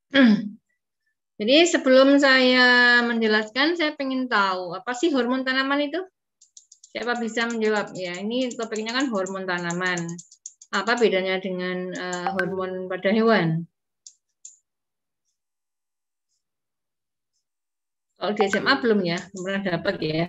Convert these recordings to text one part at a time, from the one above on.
Jadi sebelum saya menjelaskan, saya ingin tahu apa sih hormon tanaman itu? Siapa bisa menjawab? Ya, ini topiknya kan hormon tanaman. Apa bedanya dengan hormon pada hewan? Kalau di SMA belum ya, belum pernah dapat ya.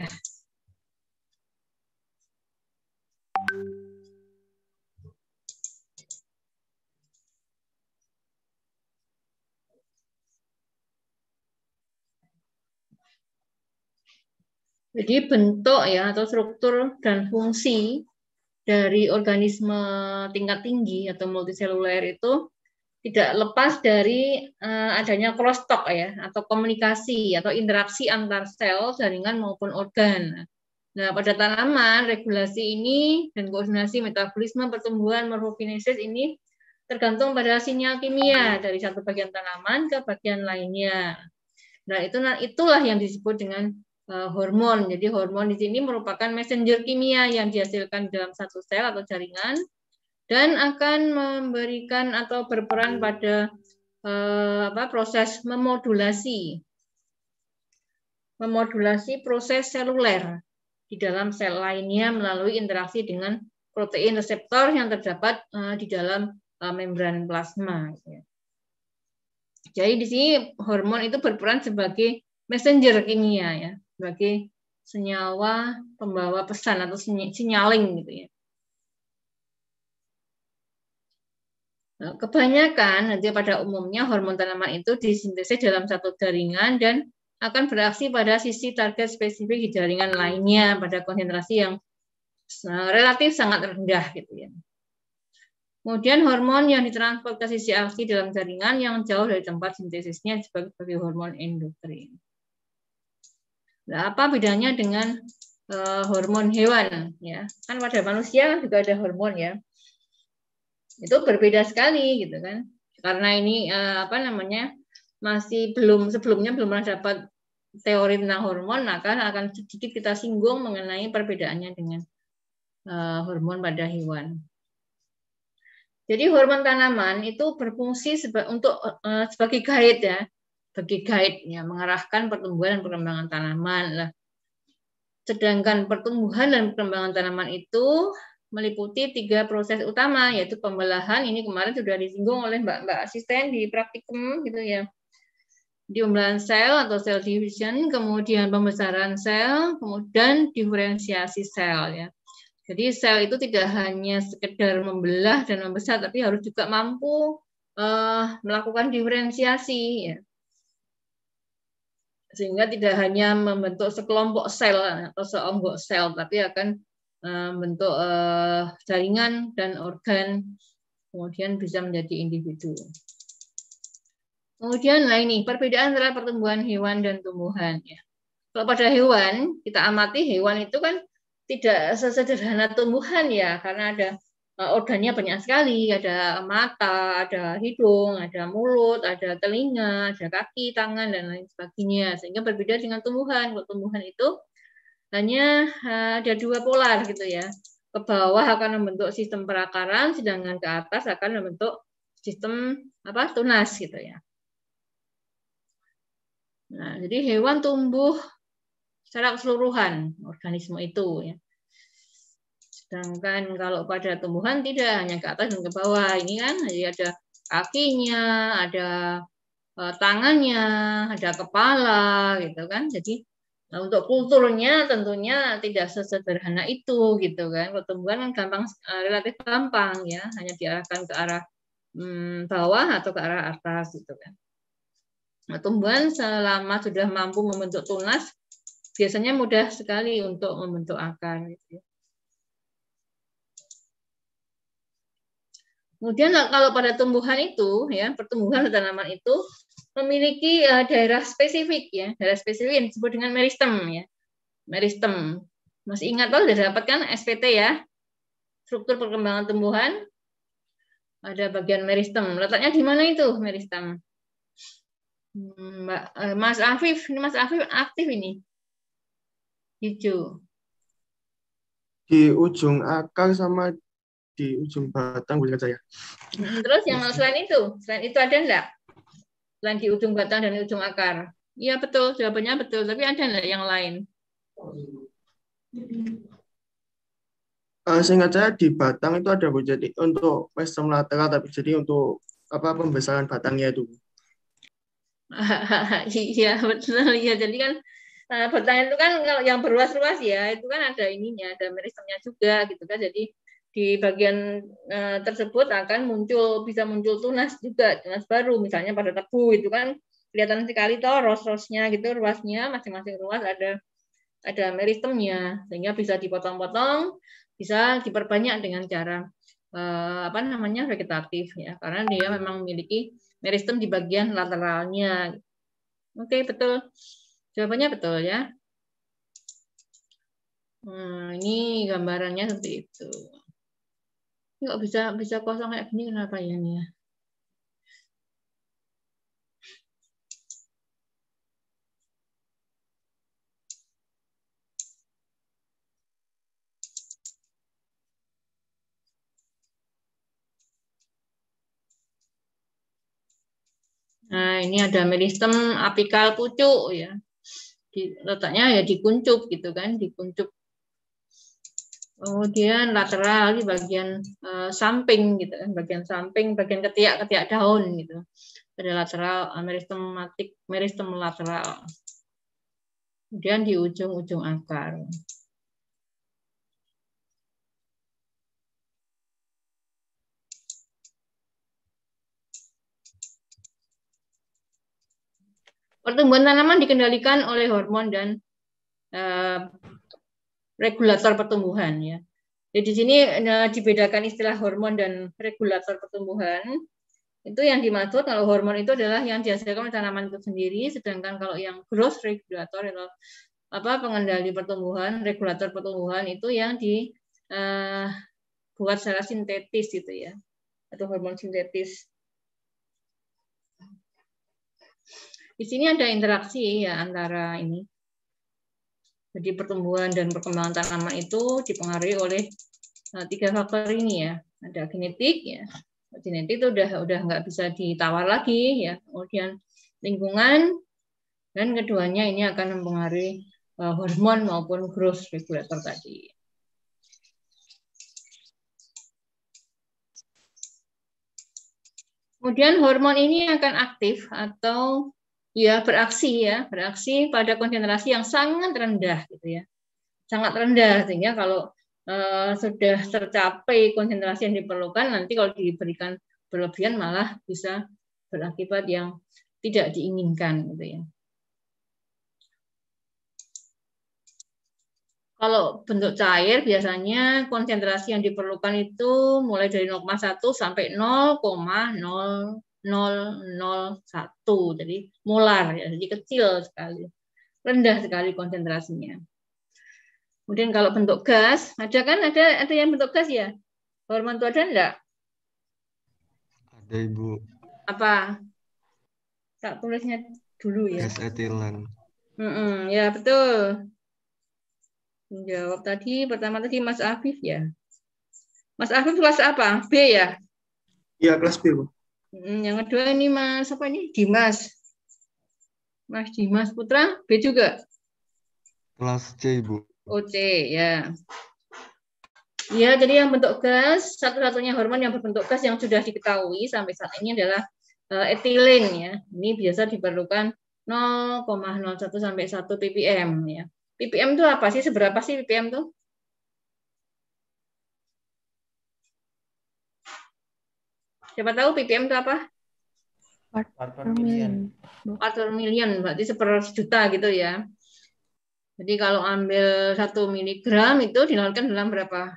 Jadi bentuk ya atau struktur dan fungsi dari organisme tingkat tinggi atau multiseluler itu tidak lepas dari adanya crosstalk ya atau komunikasi atau interaksi antar sel, jaringan maupun organ. Nah, pada tanaman regulasi ini dan koordinasi metabolisme pertumbuhan morfokinesis ini tergantung pada sinyal kimia dari satu bagian tanaman ke bagian lainnya. Nah, itulah yang disebut dengan hormon. Jadi hormon di sini merupakan messenger kimia yang dihasilkan dalam satu sel atau jaringan dan akan memberikan atau berperan pada proses memodulasi proses seluler di dalam sel lainnya melalui interaksi dengan protein reseptor yang terdapat di dalam membran plasma. Jadi di sini hormon itu berperan sebagai messenger kimia ya, sebagai senyawa pembawa pesan atau signaling gitu ya. Nah, kebanyakan nanti pada umumnya hormon tanaman itu disintesis dalam satu jaringan dan akan beraksi pada sisi target spesifik di jaringan lainnya pada konsentrasi yang relatif sangat rendah gitu ya. Kemudian hormon yang ditransport ke sisi aksi dalam jaringan yang jauh dari tempat sintesisnya sebagai hormon endokrin. Nah, apa bedanya dengan hormon hewan ya? Kan pada manusia juga ada hormon ya. Itu berbeda sekali gitu kan. Karena ini masih sebelumnya belum pernah dapat teori tentang hormon, maka akan sedikit kita singgung mengenai perbedaannya dengan hormon pada hewan. Jadi hormon tanaman itu berfungsi sebagai guide ya, mengarahkan pertumbuhan dan perkembangan tanaman lah. Sedangkan pertumbuhan dan perkembangan tanaman itu meliputi 3 proses utama, yaitu pembelahan. Ini kemarin sudah disinggung oleh Mbak asisten di praktikum gitu ya. Pembelahan sel atau cell division, kemudian pembesaran sel, kemudian diferensiasi sel ya. Jadi sel itu tidak hanya sekedar membelah dan membesar, tapi harus juga mampu melakukan diferensiasi ya. Sehingga tidak hanya membentuk sekelompok sel atau seonggok sel, tapi akan membentuk jaringan dan organ, kemudian bisa menjadi individu. Kemudian ini perbedaan antara pertumbuhan hewan dan tumbuhan ya. Kalau pada hewan, kita amati hewan itu kan tidak sesederhana tumbuhan ya, karena ada organnya banyak sekali, ada mata, ada hidung, ada mulut, ada telinga, ada kaki, tangan, dan lain sebagainya. Sehingga berbeda dengan tumbuhan. Kalau tumbuhan itu hanya ada 2 polar gitu ya. Ke bawah akan membentuk sistem perakaran, sedangkan ke atas akan membentuk sistem tunas gitu ya. Nah, jadi hewan tumbuh secara keseluruhan organisme itu ya. Sedangkan kalau pada tumbuhan tidak, hanya ke atas dan ke bawah. Ini kan jadi ada kakinya, ada tangannya, ada kepala gitu kan. Jadi untuk kulturnya tentunya tidak sesederhana itu gitu kan. Kalau tumbuhan kan relatif gampang ya, hanya diarahkan ke arah bawah atau ke arah atas gitu kan. Nah, tumbuhan selama sudah mampu membentuk tunas, biasanya mudah sekali untuk membentuk akar. Gitu. Kemudian kalau pada tumbuhan itu, ya pertumbuhan tanaman itu memiliki daerah spesifik ya, daerah spesifik yang disebut dengan meristem ya, meristem. Masih ingat sudah dapat kan SPT ya, struktur perkembangan tumbuhan, ada bagian meristem. Letaknya di mana itu meristem? Mas Afif, ini Mas Afif aktif ini. Hijau. Di ujung akar sama di ujung batang bukan saya. Terus yang selain itu ada enggak? Selain di ujung batang dan di ujung akar. Iya betul, jawabannya betul. Tapi ada nggak yang lain? Seingat saya di batang itu ada Bu, jadi untuk mesem lateral, tapi jadi untuk apa pembesaran batangnya itu. Iya betul ya. Jadi kan batang itu kan kalau yang berluas-luas ya itu kan ada ininya, ada meristemnya juga gitu kan. Jadi di bagian tersebut akan bisa muncul tunas juga, tunas baru. Misalnya pada tebu itu kan kelihatan sekali toh ros-rosnya gitu, ruasnya masing-masing ruas ada meristemnya sehingga bisa dipotong-potong, bisa diperbanyak dengan cara apa namanya vegetatif ya, karena dia memang memiliki meristem di bagian lateralnya. Oke, betul. Jawabannya betul ya. Ini gambarannya seperti itu. Ini kok bisa kosong kayak gini kenapa ya nih ya? Nah, ini ada meristem apikal pucuk ya. Letaknya ya di kuncup gitu kan, di kuncup. Kemudian lateral di bagian samping gitu kan, bagian samping, bagian ketiak daun gitu. Ada lateral meristem lateral. Kemudian di ujung-ujung akar. Pertumbuhan tanaman dikendalikan oleh hormon dan regulator pertumbuhan ya. Jadi di sini dibedakan istilah hormon dan regulator pertumbuhan. Itu yang dimaksud kalau hormon itu adalah yang dihasilkan oleh tanaman itu sendiri, sedangkan kalau yang growth regulator atau pengendali pertumbuhan, regulator pertumbuhan itu yang dibuat secara sintetis gitu ya, atau hormon sintetis. Di sini ada interaksi ya antara ini. Jadi pertumbuhan dan perkembangan tanaman itu dipengaruhi oleh 3 faktor ini ya. Ada genetik ya. Genetik itu udah nggak bisa ditawar lagi ya. Kemudian lingkungan, dan keduanya ini akan mempengaruhi hormon maupun growth regulator tadi. Kemudian hormon ini akan aktif atau ya beraksi pada konsentrasi yang sangat rendah gitu ya. Sangat rendah sehingga kalau sudah tercapai konsentrasi yang diperlukan, nanti kalau diberikan berlebihan malah bisa berakibat yang tidak diinginkan gitu ya. Kalau bentuk cair biasanya konsentrasi yang diperlukan itu mulai dari 0,1 sampai 0,0001. Jadi molar ya, jadi kecil sekali. Rendah sekali konsentrasinya. Kemudian kalau bentuk gas, ada yang bentuk gas ya? Hormon itu ada enggak? Ada Ibu. Apa? Tak tulisnya dulu ya. Gas etilen. Ya betul. Menjawab tadi, pertama tadi Mas Afif ya. Mas Afif kelas apa? B ya? Iya, kelas B, Bu. Yang kedua ini Mas apa ini? Dimas. Mas Dimas Putra, B juga? Kelas C, Ibu. Oh, C ya. Ya, jadi yang bentuk gas, satu-satunya hormon yang berbentuk gas yang sudah diketahui sampai saat ini adalah etilen ya. Ini biasa diperlukan 0,01 sampai 1 ppm ya. ppm itu apa sih? Seberapa sih ppm itu? Siapa tahu ppm itu apa? Part per million. Part per million, berarti 1/100.000 gitu ya. Jadi kalau ambil 1 miligram itu dilakukan dalam berapa?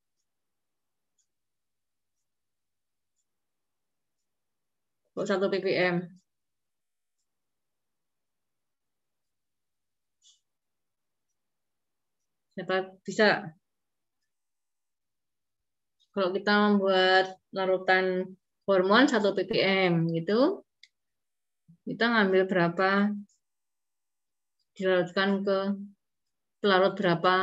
Kok 1 ppm? Siapa bisa? Kalau kita membuat larutan hormon 1 ppm gitu, kita ngambil berapa? Dilarutkan ke pelarut berapa?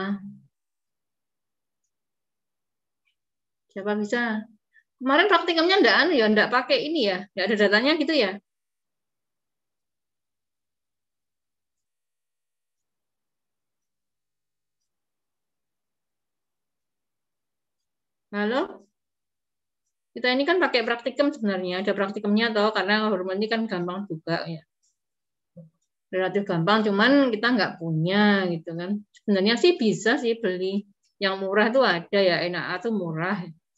Siapa bisa? Kemarin praktikumnya enggak pakai ini ya, enggak ada datanya gitu ya. Halo? Kita ini kan pakai praktikum sebenarnya, ada praktikumnya toh, karena hormon ini kan gampang juga ya. Relatif gampang, cuman kita nggak punya gitu kan. Sebenarnya sih bisa sih beli yang murah tuh ada ya, NAA tuh murah.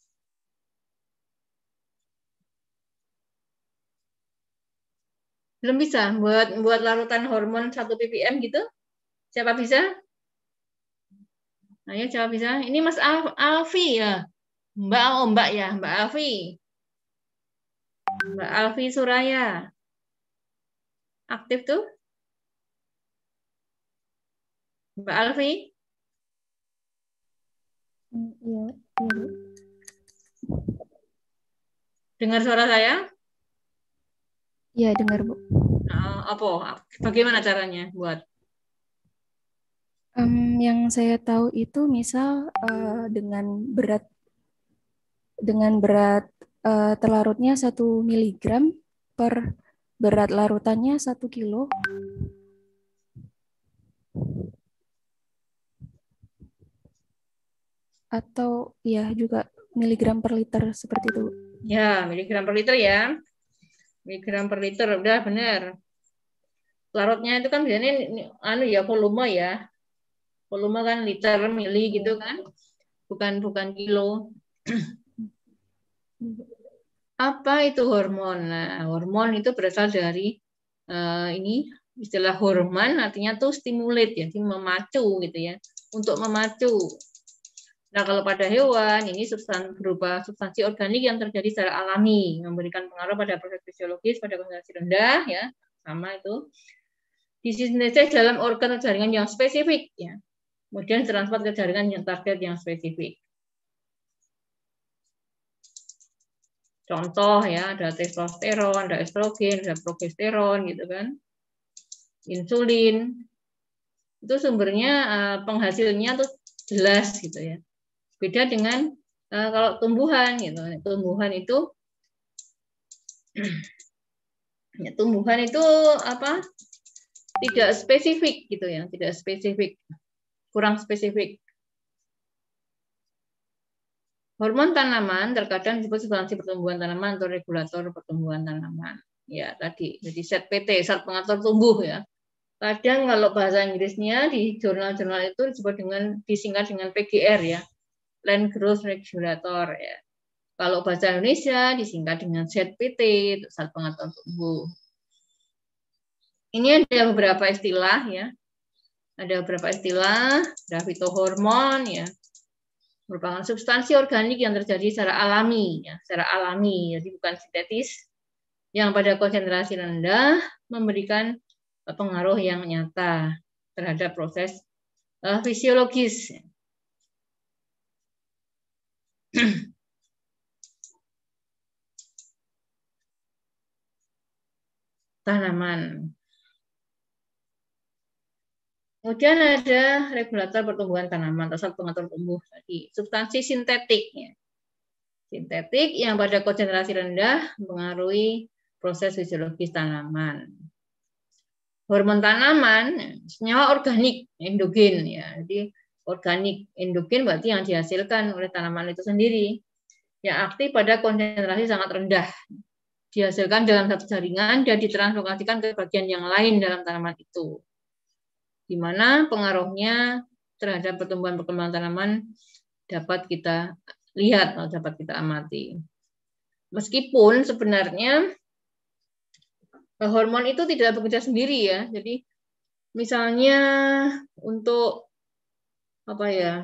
Belum bisa buat larutan hormon 1 ppm gitu? Siapa bisa? Ayo siapa bisa? Ini Mas Alfi ya. Mbak, oh Mbak ya, Mbak Alfi. Mbak Alfi Suraya. Aktif tuh? Mbak Alfi? Iya, iya, Bu. Dengar suara saya? Iya, dengar, Bu. Apa? Bagaimana caranya buat? Yang saya tahu itu misal dengan berat terlarutnya 1 miligram per berat larutannya 1 kilo. Atau ya juga miligram per liter seperti itu. Ya, miligram per liter ya. Miligram per liter, udah benar. Larutnya itu kan biasanya anu ya volume ya. Volume kan liter, mili gitu kan. Bukan kilo. Apa itu hormon? Nah, hormon itu berasal dari ini istilah hormon artinya tuh stimulate ya, jadi memacu gitu ya. Untuk memacu. Nah, kalau pada hewan ini berupa substansi organik yang terjadi secara alami, memberikan pengaruh pada proses fisiologis pada konsentrasi rendah ya, sama itu. Disintesis dalam organ atau jaringan yang spesifik ya. Kemudian transfer ke jaringan yang target yang spesifik. Contoh ya, ada testosteron, ada estrogen, ada progesteron gitu kan. Insulin. Itu sumbernya penghasilnya tuh jelas gitu ya. Beda dengan kalau tumbuhan gitu. Tumbuhan itu apa? Tidak spesifik gitu ya, tidak spesifik. Kurang spesifik. Hormon tanaman terkadang disebut substansi pertumbuhan tanaman atau regulator pertumbuhan tanaman. Ya, tadi. Jadi ZPT, zat pengatur tumbuh ya. Kadang kalau bahasa Inggrisnya di jurnal-jurnal itu disingkat dengan PGR ya. Plant Growth Regulator ya. Kalau bahasa Indonesia disingkat dengan ZPT, zat pengatur tumbuh. Ini ada beberapa istilah ya. Ada beberapa istilah, ada fitohormon ya. Merupakan substansi organik yang terjadi secara alami ya, secara alami, jadi bukan sintetis. Yang pada konsentrasi rendah memberikan pengaruh yang nyata terhadap proses fisiologis. Tanaman. Kemudian ada regulator pertumbuhan tanaman atau zat pengatur tumbuh tadi, substansi sintetik ya. Sintetik yang pada konsentrasi rendah mempengaruhi proses fisiologis tanaman. Hormon tanaman senyawa organik endogen ya. Jadi organik endogen berarti yang dihasilkan oleh tanaman itu sendiri yang aktif pada konsentrasi sangat rendah. Dihasilkan dalam satu jaringan dan ditranslokasikan ke bagian yang lain dalam tanaman itu. Di mana pengaruhnya terhadap pertumbuhan tanaman dapat kita lihat atau dapat kita amati. Meskipun sebenarnya hormon itu tidak bekerja sendiri ya. Jadi misalnya untuk apa ya,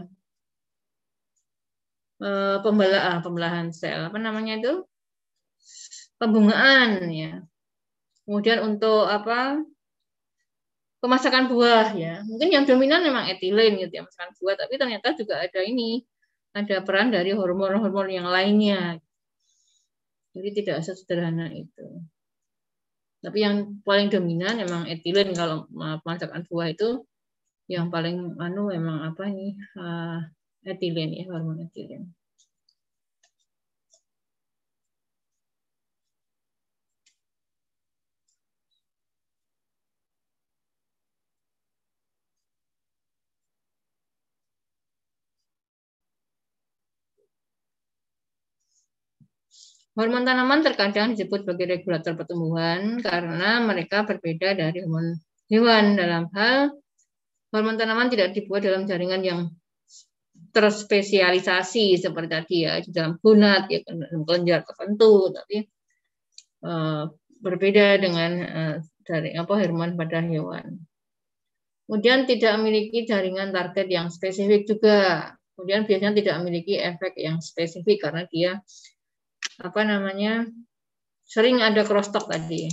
pembelahan sel, apa namanya itu, pembungaan ya. Kemudian untuk apa, pemasakan buah ya. Mungkin yang dominan memang etilen gitu ya, pemasakan buah, tapi ternyata juga ada peran dari hormon-hormon yang lainnya. Jadi tidak sesederhana itu. Tapi yang paling dominan memang etilen kalau pemasakan buah itu yang paling memang apa nih, etilen ya, hormon etilen. Hormon tanaman terkadang disebut sebagai regulator pertumbuhan karena mereka berbeda dari hormon hewan. Dalam hal hormon tanaman tidak dibuat dalam jaringan yang terspesialisasi seperti tadi ya, di dalam gonad ya, dalam kelenjar tertentu, tapi berbeda dengan dari hormon pada hewan. Kemudian tidak memiliki jaringan target yang spesifik juga. Kemudian biasanya tidak memiliki efek yang spesifik karena dia sering ada crosstalk tadi.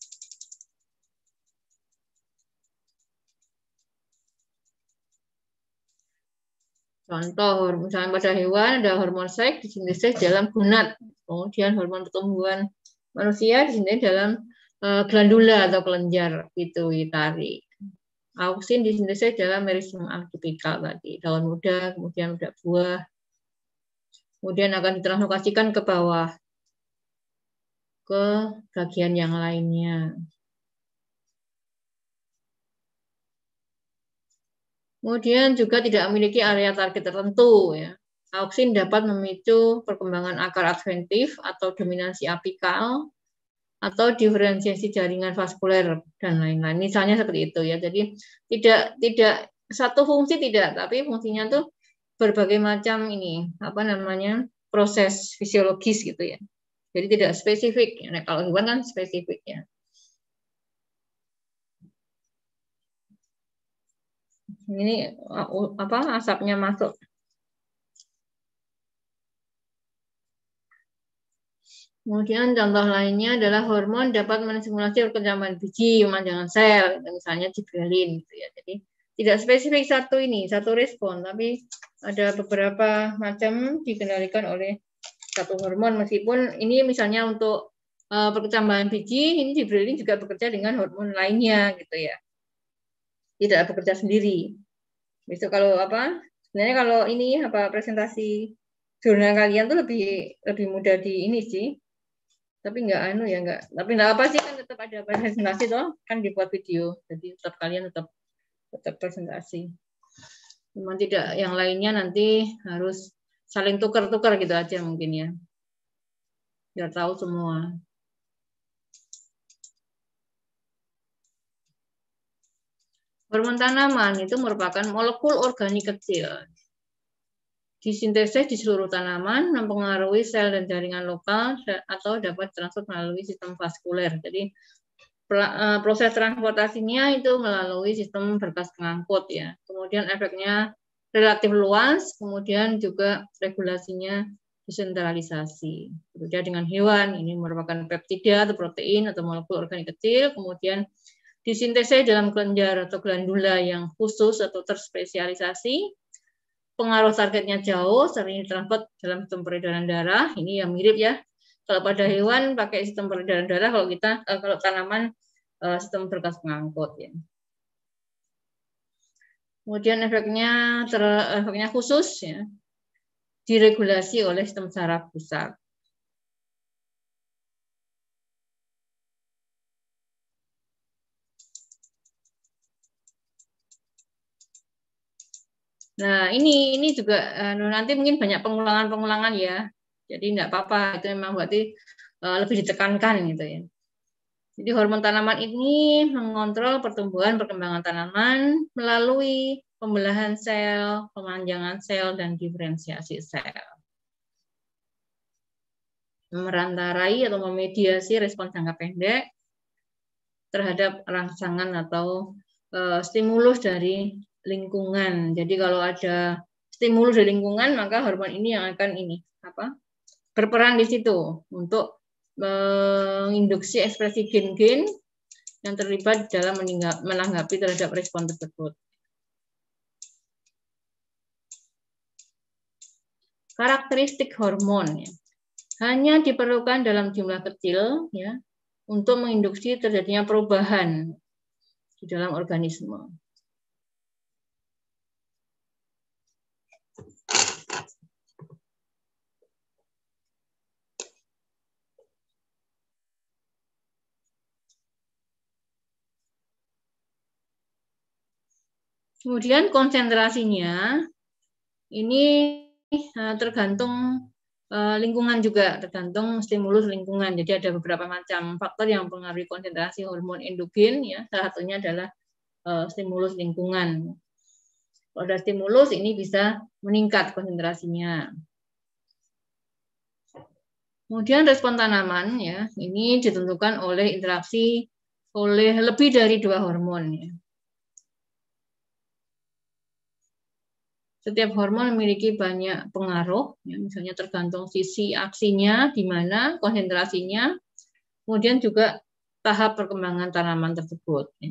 Contoh, misalnya pada hewan ada hormon seks disintesis dalam gonad, kemudian hormon pertumbuhan manusia disintesis dalam glandula atau kelenjar pituitari. Auksin disintesis dalam meristem atipikal tadi, daun muda, kemudian muda buah, kemudian akan ditranslocation ke bawah ke bagian yang lainnya. Kemudian juga tidak memiliki area target tertentu. Ya. Auksin dapat memicu perkembangan akar adventif atau dominasi apikal atau diferensiasi jaringan vaskuler dan lain-lain. Misalnya seperti itu ya. Jadi tidak satu fungsi tidak, tapi fungsinya tuh berbagai macam proses fisiologis gitu ya. Jadi tidak spesifik. Nah, kalau hewan kan spesifik ya. Ini asapnya masuk. Kemudian contoh lainnya adalah hormon dapat menstimulasi perkembangan biji, pemanjangan sel, misalnya gibberellin gitu ya. Jadi tidak spesifik satu respon, tapi ada beberapa macam dikendalikan oleh satu hormon. Meskipun ini misalnya untuk perkembangan biji, ini gibberellin juga bekerja dengan hormon lainnya gitu ya. Tidak bekerja sendiri. Besok sebenarnya kalau ini presentasi jurnal kalian tuh lebih mudah di ini sih. Tapi tapi enggak apa sih, kan tetap ada presentasi toh, kan dibuat video. Jadi kalian tetap presentasi. Memang tidak yang lainnya nanti harus saling tukar-tukar gitu aja mungkin ya. Biar tahu semua. Hormon tanaman itu merupakan molekul organik kecil. Disintesis di seluruh tanaman, mempengaruhi sel dan jaringan lokal atau dapat transfer melalui sistem vaskuler. Jadi proses transportasinya itu melalui sistem berkas pengangkut ya. Kemudian efeknya relatif luas, kemudian juga regulasinya desentralisasi. Berbeda dengan hewan, ini merupakan peptida atau protein atau molekul organik kecil, kemudian disintesis dalam kelenjar atau glandula yang khusus atau terspesialisasi. Pengaruh targetnya jauh, sering ditransfer dalam sistem peredaran darah. Ini yang mirip ya. Kalau pada hewan pakai sistem peredaran darah, kalau tanaman sistem berkas pengangkut ya. Kemudian efeknya khusus ya, diregulasi oleh sistem saraf pusat. Nah, ini juga nanti mungkin banyak pengulangan ya. Jadi enggak apa-apa, itu memang berarti lebih ditekankan gitu ya. Jadi hormon tanaman ini mengontrol pertumbuhan perkembangan tanaman melalui pembelahan sel, pemanjangan sel, dan diferensiasi sel. Merantarai atau memediasi respons jangka pendek terhadap rangsangan atau stimulus dari lingkungan. Jadi kalau ada stimulus dari lingkungan, maka hormon ini yang akan berperan di situ untuk menginduksi ekspresi gen-gen yang terlibat dalam menanggapi terhadap respon tersebut. Karakteristik hormon ya, hanya diperlukan dalam jumlah kecil ya untuk menginduksi terjadinya perubahan di dalam organisme. Kemudian konsentrasinya ini tergantung lingkungan juga, tergantung stimulus lingkungan. Jadi ada beberapa macam faktor yang mempengaruhi konsentrasi hormon endogen, ya. Salah satunya adalah stimulus lingkungan. Kalau ada stimulus ini bisa meningkat konsentrasinya. Kemudian respon tanaman, ya, ini ditentukan oleh interaksi oleh lebih dari 2 hormon, ya. Setiap hormon memiliki banyak pengaruh, ya, misalnya tergantung sisi aksinya, di mana konsentrasinya, kemudian juga tahap perkembangan tanaman tersebut. Ya.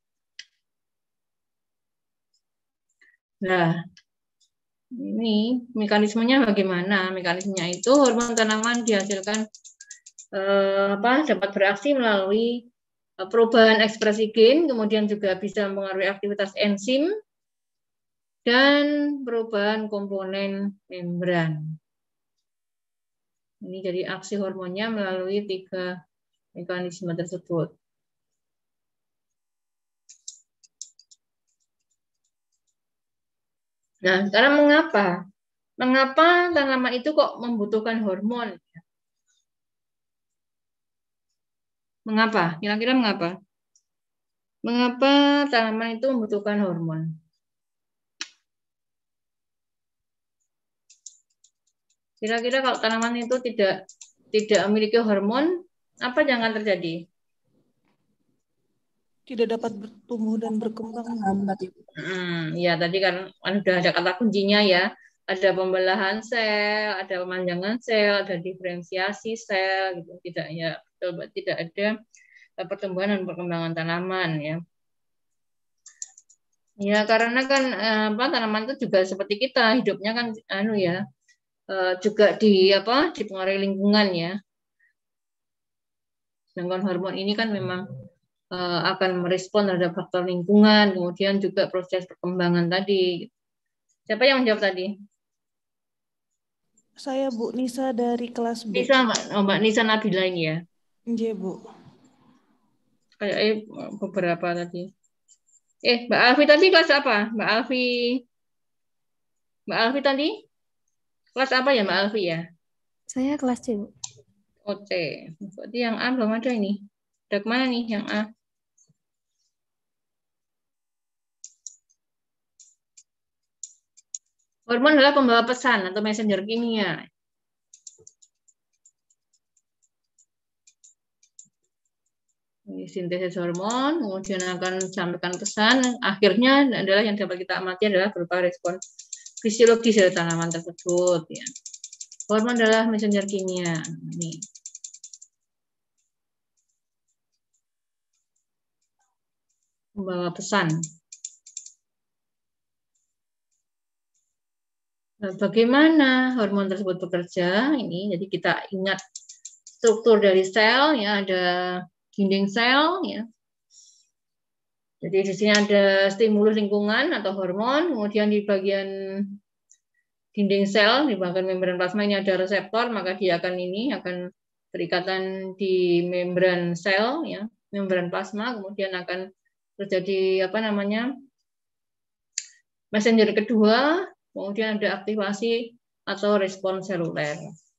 Nah, ini mekanismenya bagaimana? Mekanismenya itu hormon tanaman dihasilkan dapat beraksi melalui perubahan ekspresi gen, kemudian juga bisa mempengaruhi aktivitas enzim dan perubahan komponen membran. Ini jadi aksi hormonnya melalui 3 mekanisme tersebut. Nah, sekarang mengapa? Mengapa tanaman itu kok membutuhkan hormon? Mengapa? Kira-kira mengapa? Mengapa tanaman itu membutuhkan hormon? Kira-kira kalau tanaman itu tidak memiliki hormon, apa yang akan terjadi? Tidak dapat bertumbuh dan berkembang lambat, Ibu. Ya, tadi kan sudah ada kata kuncinya, ya. Ada pembelahan sel, ada pemanjangan sel, ada diferensiasi sel, gitu. Tidak ada pertumbuhan dan perkembangan tanaman, ya. Ya, karena kan tanaman itu juga seperti kita, hidupnya kan juga dipengaruhi lingkungan, ya. Sedangkan hormon ini kan memang akan merespon terhadap faktor lingkungan, kemudian juga proses perkembangan tadi. Siapa yang menjawab tadi? Saya Bu Nisa dari kelas B. Nisa, Mbak Nisa Nabila ini, ya? Iya, Bu. Kayak beberapa tadi. Mbak Alfi tadi kelas apa? Mbak Alfi tadi kelas apa ya, Mbak Alfi, ya? Saya kelas C, Bu. Oh, C. Berarti yang A belum ada ini. Ada kemana nih yang A? Hormon adalah pembawa pesan atau messenger kimia. Ini sintesis hormon, kemudian akan sampaikan pesan. Akhirnya adalah yang dapat kita amati adalah berupa respon fisiologis dari tanaman tersebut. Ya. Hormon adalah messenger kimia. Ini. Membawa pesan. Nah, bagaimana hormon tersebut bekerja? Ini jadi kita ingat struktur dari sel, ya, ada dinding sel, ya. Jadi di sini ada stimulus lingkungan atau hormon, kemudian di bagian dinding sel, di bagian membran plasma ini ada reseptor, maka dia akan berikatan di membran sel, ya, membran plasma, kemudian akan terjadi messenger kedua, kemudian ada aktivasi atau respon seluler.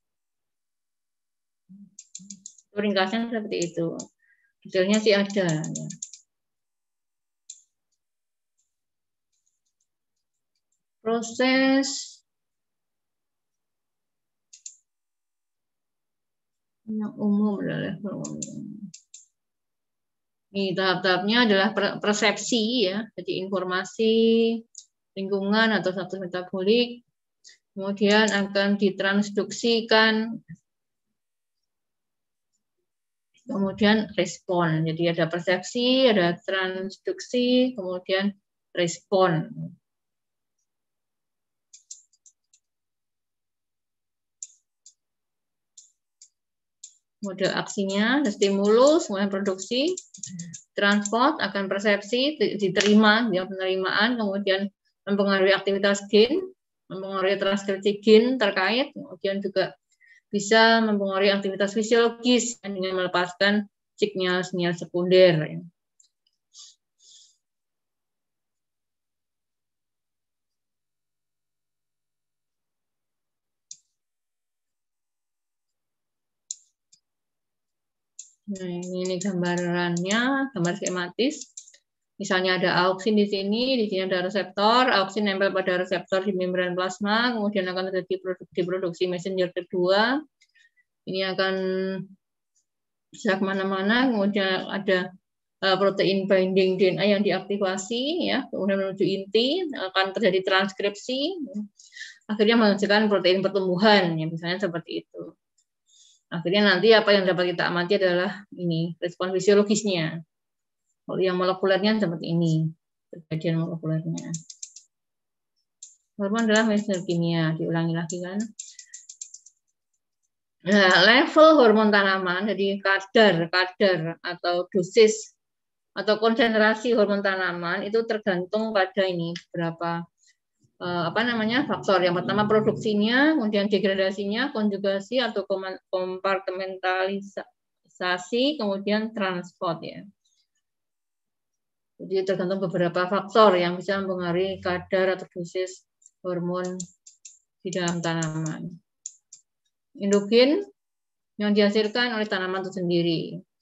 Ringkasnya seperti itu. Detailnya sih ada. Ya. Proses yang umum adalah ini tahap-tahapnya adalah persepsi, ya, jadi informasi lingkungan atau status metabolik, kemudian akan ditransduksikan, kemudian respon. Jadi ada persepsi, ada transduksi, kemudian respon. Model aksinya, stimulus, kemudian produksi, transport, akan persepsi, diterima, ya, penerimaan, kemudian mempengaruhi aktivitas gen, mempengaruhi transkripsi gen terkait, kemudian juga bisa mempengaruhi aktivitas fisiologis dengan melepaskan sinyal-sinyal sekunder. Nah, ini gambarannya, gambar skematis. Misalnya ada auksin di sini ada reseptor, auksin nempel pada reseptor di membran plasma, kemudian akan terjadi diproduksi messenger kedua. Ini akan bisa kemana-mana, kemudian ada protein binding DNA yang diaktifasi, ya, kemudian menuju inti, akan terjadi transkripsi, akhirnya menghasilkan protein pertumbuhan, ya, misalnya seperti itu. Akhirnya nanti apa yang dapat kita amati adalah ini respon fisiologisnya. Kalau yang molekulernya seperti ini, kejadian molekulernya. Hormon adalah messenger kimia, diulangi lagi kan. Nah, level hormon tanaman, jadi kadar atau dosis atau konsentrasi hormon tanaman itu tergantung pada ini berapa faktor. Yang pertama produksinya, kemudian degradasinya, konjugasi atau kompartementalisasi, kemudian transport, ya. Jadi tergantung beberapa faktor yang bisa mempengaruhi kadar atau dosis hormon di dalam tanaman. Endogin yang dihasilkan oleh tanaman itu sendiri.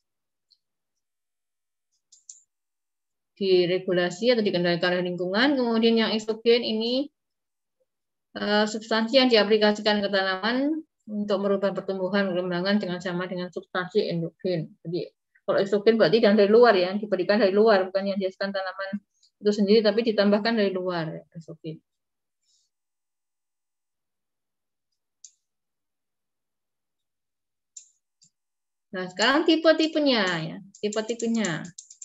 Diregulasi atau dikendalikan oleh lingkungan. Kemudian yang eksogen ini substansi yang diaplikasikan ke tanaman untuk merubah pertumbuhan perkembangan dengan sama dengan substansi endogen. Jadi kalau eksogen berarti dari luar, ya, diberikan dari luar, bukan yang dihasilkan tanaman itu sendiri, tapi ditambahkan dari luar, ya, eksogen. Nah, sekarang tipe-tipenya, ya, tipe-tipenya.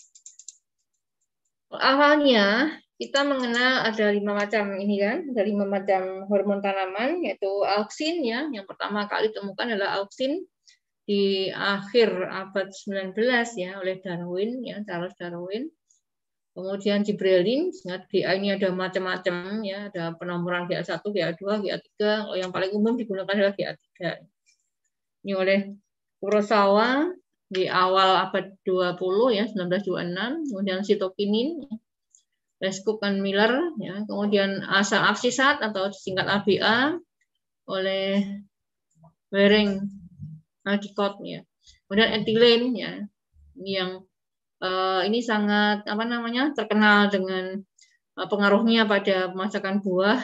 Awalnya kita mengenal ada 5 macam ini kan, ada 5 macam hormon tanaman, yaitu auksin, ya, yang pertama kali ditemukan adalah auksin di akhir abad 19, ya, oleh Darwin, ya, Charles Darwin. Kemudian gibrelin, GA ini ada macam-macam, ya, ada penomoran GA1, GA2, GA3. Yang paling umum digunakan adalah GA3. Ini oleh Kurosawa di awal abad 20, ya, 1926. Kemudian sitokinin, Lescook dan Miller, ya. Kemudian asam absisat atau disingkat ABA oleh Waring Aldicott, ya. Kemudian etilen, ya, ini yang ini sangat terkenal dengan pengaruhnya pada pemasakan buah.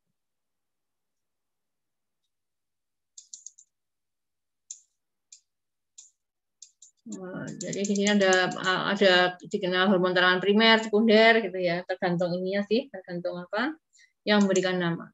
Jadi di sini ada dikenal hormon tanaman primer, sekunder, gitu, ya, tergantung ininya sih, tergantung apa yang memberikan nama.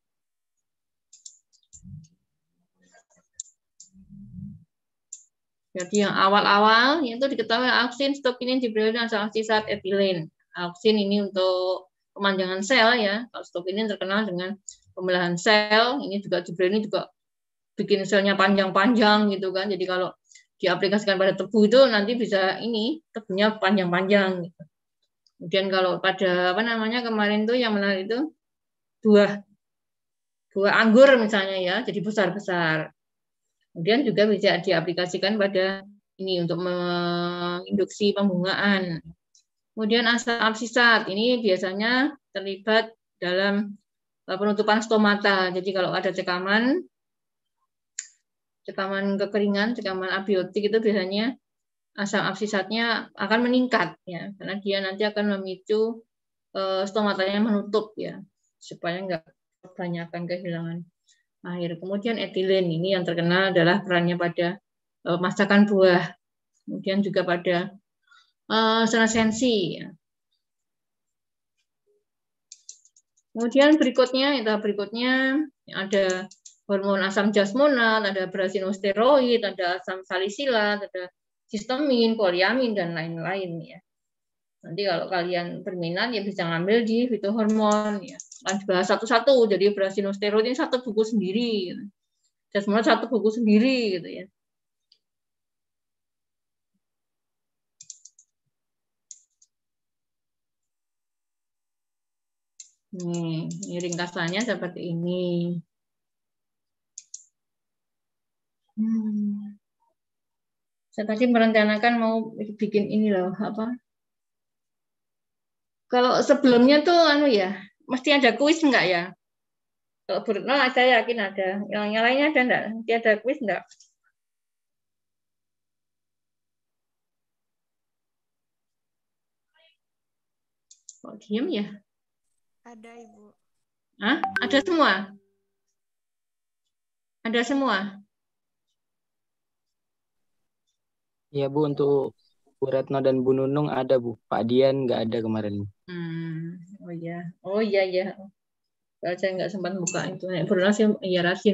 Jadi yang awal-awal itu diketahui auksin, sitokinin, gibrelin, asam absisat, etilen. Auksin ini untuk pemanjangan sel, ya. Kalau sitokinin terkenal dengan pembelahan sel. Ini juga gibrelin juga bikin selnya panjang-panjang, gitu kan. Jadi kalau diaplikasikan pada tebu itu nanti bisa ini tebunya panjang-panjang, gitu. Kemudian kalau pada kemarin tuh yang menarik itu buah anggur misalnya, ya, jadi besar-besar. Kemudian juga bisa diaplikasikan pada ini untuk menginduksi pembungaan. Kemudian asam absisat ini biasanya terlibat dalam penutupan stomata. Jadi kalau ada cekaman kekeringan, cekaman abiotik, itu biasanya asam absisatnya akan meningkat, ya, karena dia nanti akan memicu stomatanya menutup, ya, supaya enggak kebanyakan kehilangan air. Kemudian etilen ini yang terkenal adalah perannya pada masakan buah, kemudian juga pada senescensi. Kemudian berikutnya ada hormon asam jasmonat, ada brasinosteroid, ada asam salisilat, ada histamin, poliamin, dan lain-lain, ya. Nanti kalau kalian berminat ya bisa ngambil di fitohormon, ya. Kan bahas satu-satu, jadi brasinosteroid ini satu buku sendiri, gitu. Jasmonat satu buku sendiri, gitu, ya. Ini ringkasannya seperti ini. Saya tadi merencanakan mau bikin ini loh, kalau sebelumnya tuh mesti ada kuis enggak, ya? Kalau Burutno saya yakin ada. Yang lainnya ada enggak? Nanti ada kuis enggak? Kok diem ya? Ada, Ibu. Hah? Ada semua? Ada semua? Iya Bu, untuk Bu Retno dan Bu Nunung ada Bu. Pak Dian nggak ada kemarin. Oh iya. Oh iya ya. Kalau saya nggak sempat buka itu. Bernasib, iya rasin.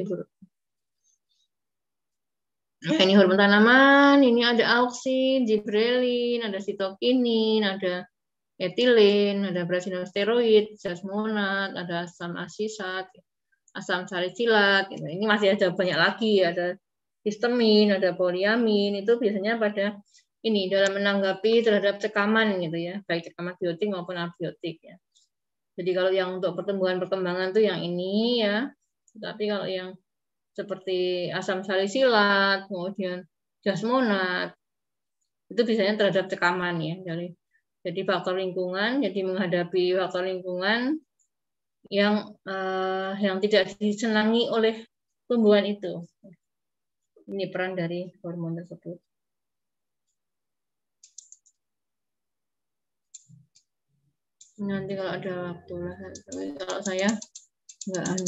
Nah, ini hormon tanaman, ini ada auksin, gibrelin, ada sitokinin, ada etilen, ada brasinosteroid, jasmonat, ada asam asisat, asam salisilat. Gitu. Ini masih ada banyak lagi, ada histamin, ada poliamin. Itu biasanya pada ini dalam menanggapi terhadap cekaman gitu ya, baik cekaman biotik maupun abiotik ya. Jadi kalau yang untuk pertumbuhan perkembangan tuh yang ini ya. Tapi kalau yang seperti asam salisilat, kemudian jasmonat, itu biasanya terhadap cekaman ya. Jadi faktor lingkungan, jadi menghadapi faktor lingkungan yang tidak disenangi oleh tumbuhan itu. Ini peran dari hormon tersebut. Nanti kalau ada waktu lah, tapi kalau saya nggak anu.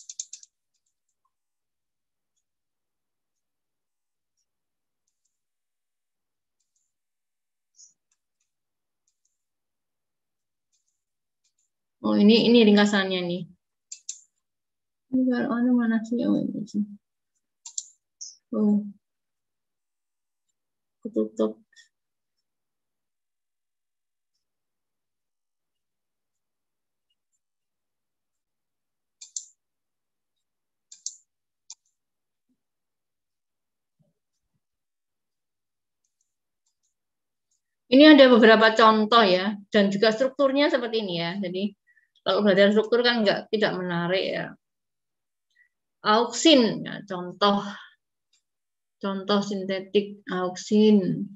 Oh ini ringkasannya nih. Ini kalau anu mana sih? Oh ini sih. Oh, ketutup. Ini ada beberapa contoh ya, dan juga strukturnya seperti ini ya. Jadi kalau belajar struktur kan tidak menarik ya. Auksin, ya, contoh sintetik auksin.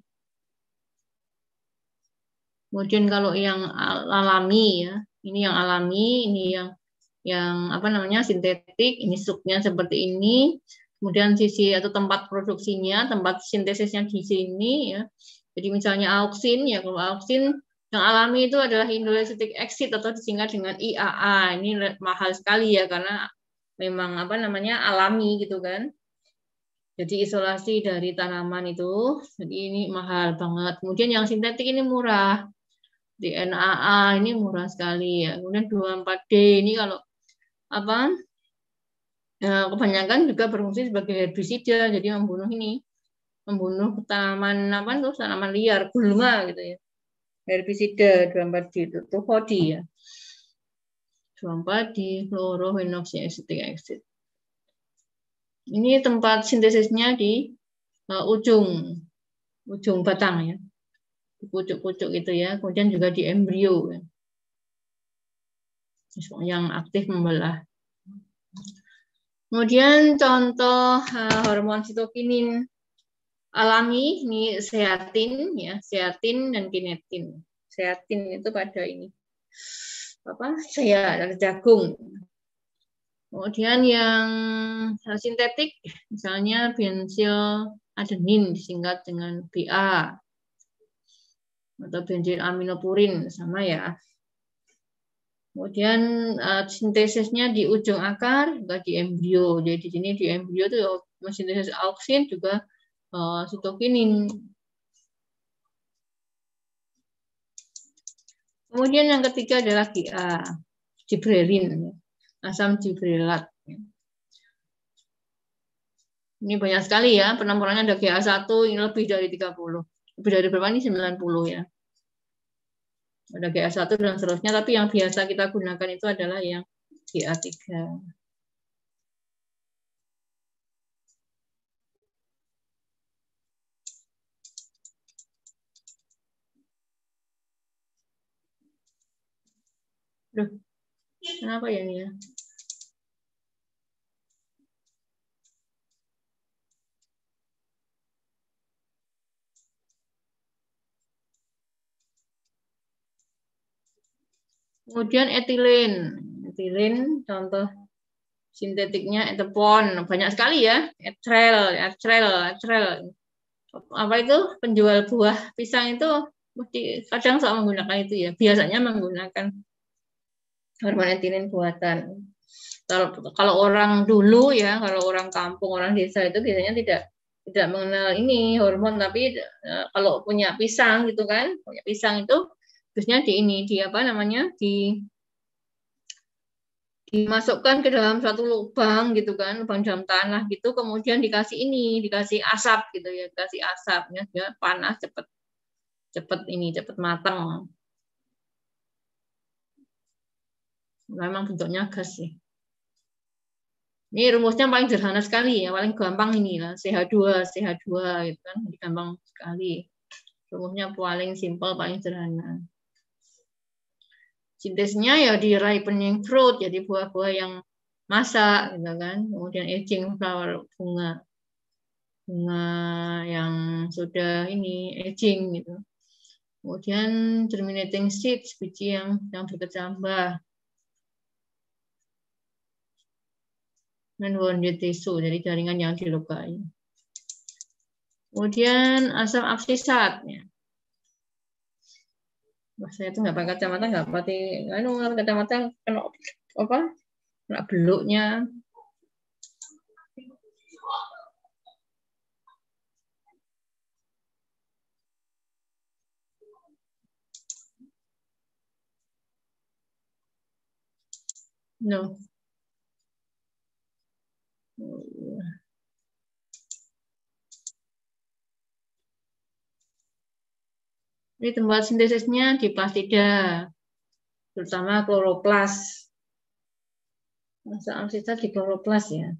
Kemudian kalau yang alami ya, ini yang alami, ini yang apa namanya sintetik, ini struknya seperti ini. Kemudian sisi atau tempat produksinya, tempat sintesisnya di sini ya. Jadi misalnya auksin ya, kalau auksin yang alami itu adalah indoleucidic acid atau disingkat dengan IAA. Ini mahal sekali ya karena memang apa namanya alami gitu kan. Jadi isolasi dari tanaman itu, jadi ini mahal banget. Kemudian yang sintetik ini murah. DNAA ini murah sekali ya. Kemudian 24D ini kalau apa? Kebanyakan juga berfungsi sebagai herbisida, jadi membunuh tanaman apa tuh tanaman liar, gulma gitu ya. Herbisida 24D itu tofodi ya. 24D chlorofenoxyacetic acid. Ini tempat sintesisnya di ujung batang ya. Di pucuk-pucuk itu ya. Kemudian juga di embrio ya. Yang aktif membelah. Kemudian contoh hormon sitokinin alami ini zeatin ya, zeatin dan kinetin. Zeatin itu pada ini dari jagung. Kemudian yang sintetik misalnya bensil adenin disingkat dengan BA atau bensil aminopurin sama ya. Kemudian sintesisnya di ujung akar juga di embrio. Jadi di sini di embrio itu sintesis auksin juga sitokinin. Kemudian yang ketiga adalah GA, gibrelin, asam gibrelat. Ini banyak sekali ya, penomporannya ada GA1 ini lebih dari 30. Lebih dari berapa ini 90 ya. Ada GA1 dan seterusnya, tapi yang biasa kita gunakan itu adalah yang GA3. Loh, kenapa ya ini ya? Kemudian etilen contoh sintetiknya etepon, banyak sekali ya, etrel. Apa itu penjual buah pisang itu kadang suka menggunakan itu ya. Biasanya menggunakan hormon etinin buatan. Kalau orang dulu ya, kalau orang kampung, orang desa itu biasanya tidak mengenal ini hormon, tapi kalau punya pisang gitu kan, punya pisang itu biasanya dimasukkan ke dalam satu lubang gitu kan, lubang dalam tanah gitu, kemudian dikasih asap gitu ya, dikasih asapnya dia panas cepet matang. Memang bentuknya gas sih. Ini rumusnya paling sederhana sekali ya, paling gampang ini lah, CH2 gitu kan, gampang sekali. Rumusnya paling simpel, paling sederhana. Sintesnya ya di ripening fruit, jadi buah-buah yang masak gitu kan. Kemudian aging flower, bunga yang sudah ini aging gitu. Kemudian germinating seeds, biji yang berkecambah. Dan wounded tissue, jadi jaringan yang dilukai. Kemudian asam absisatnya. Wah, saya itu nggak pakai kacamata, nggak pakai kacamata, kena beluknya. No. Ini tempat sintesisnya di plastida, terutama kloroplas. Asam absisat di kloroplas ya.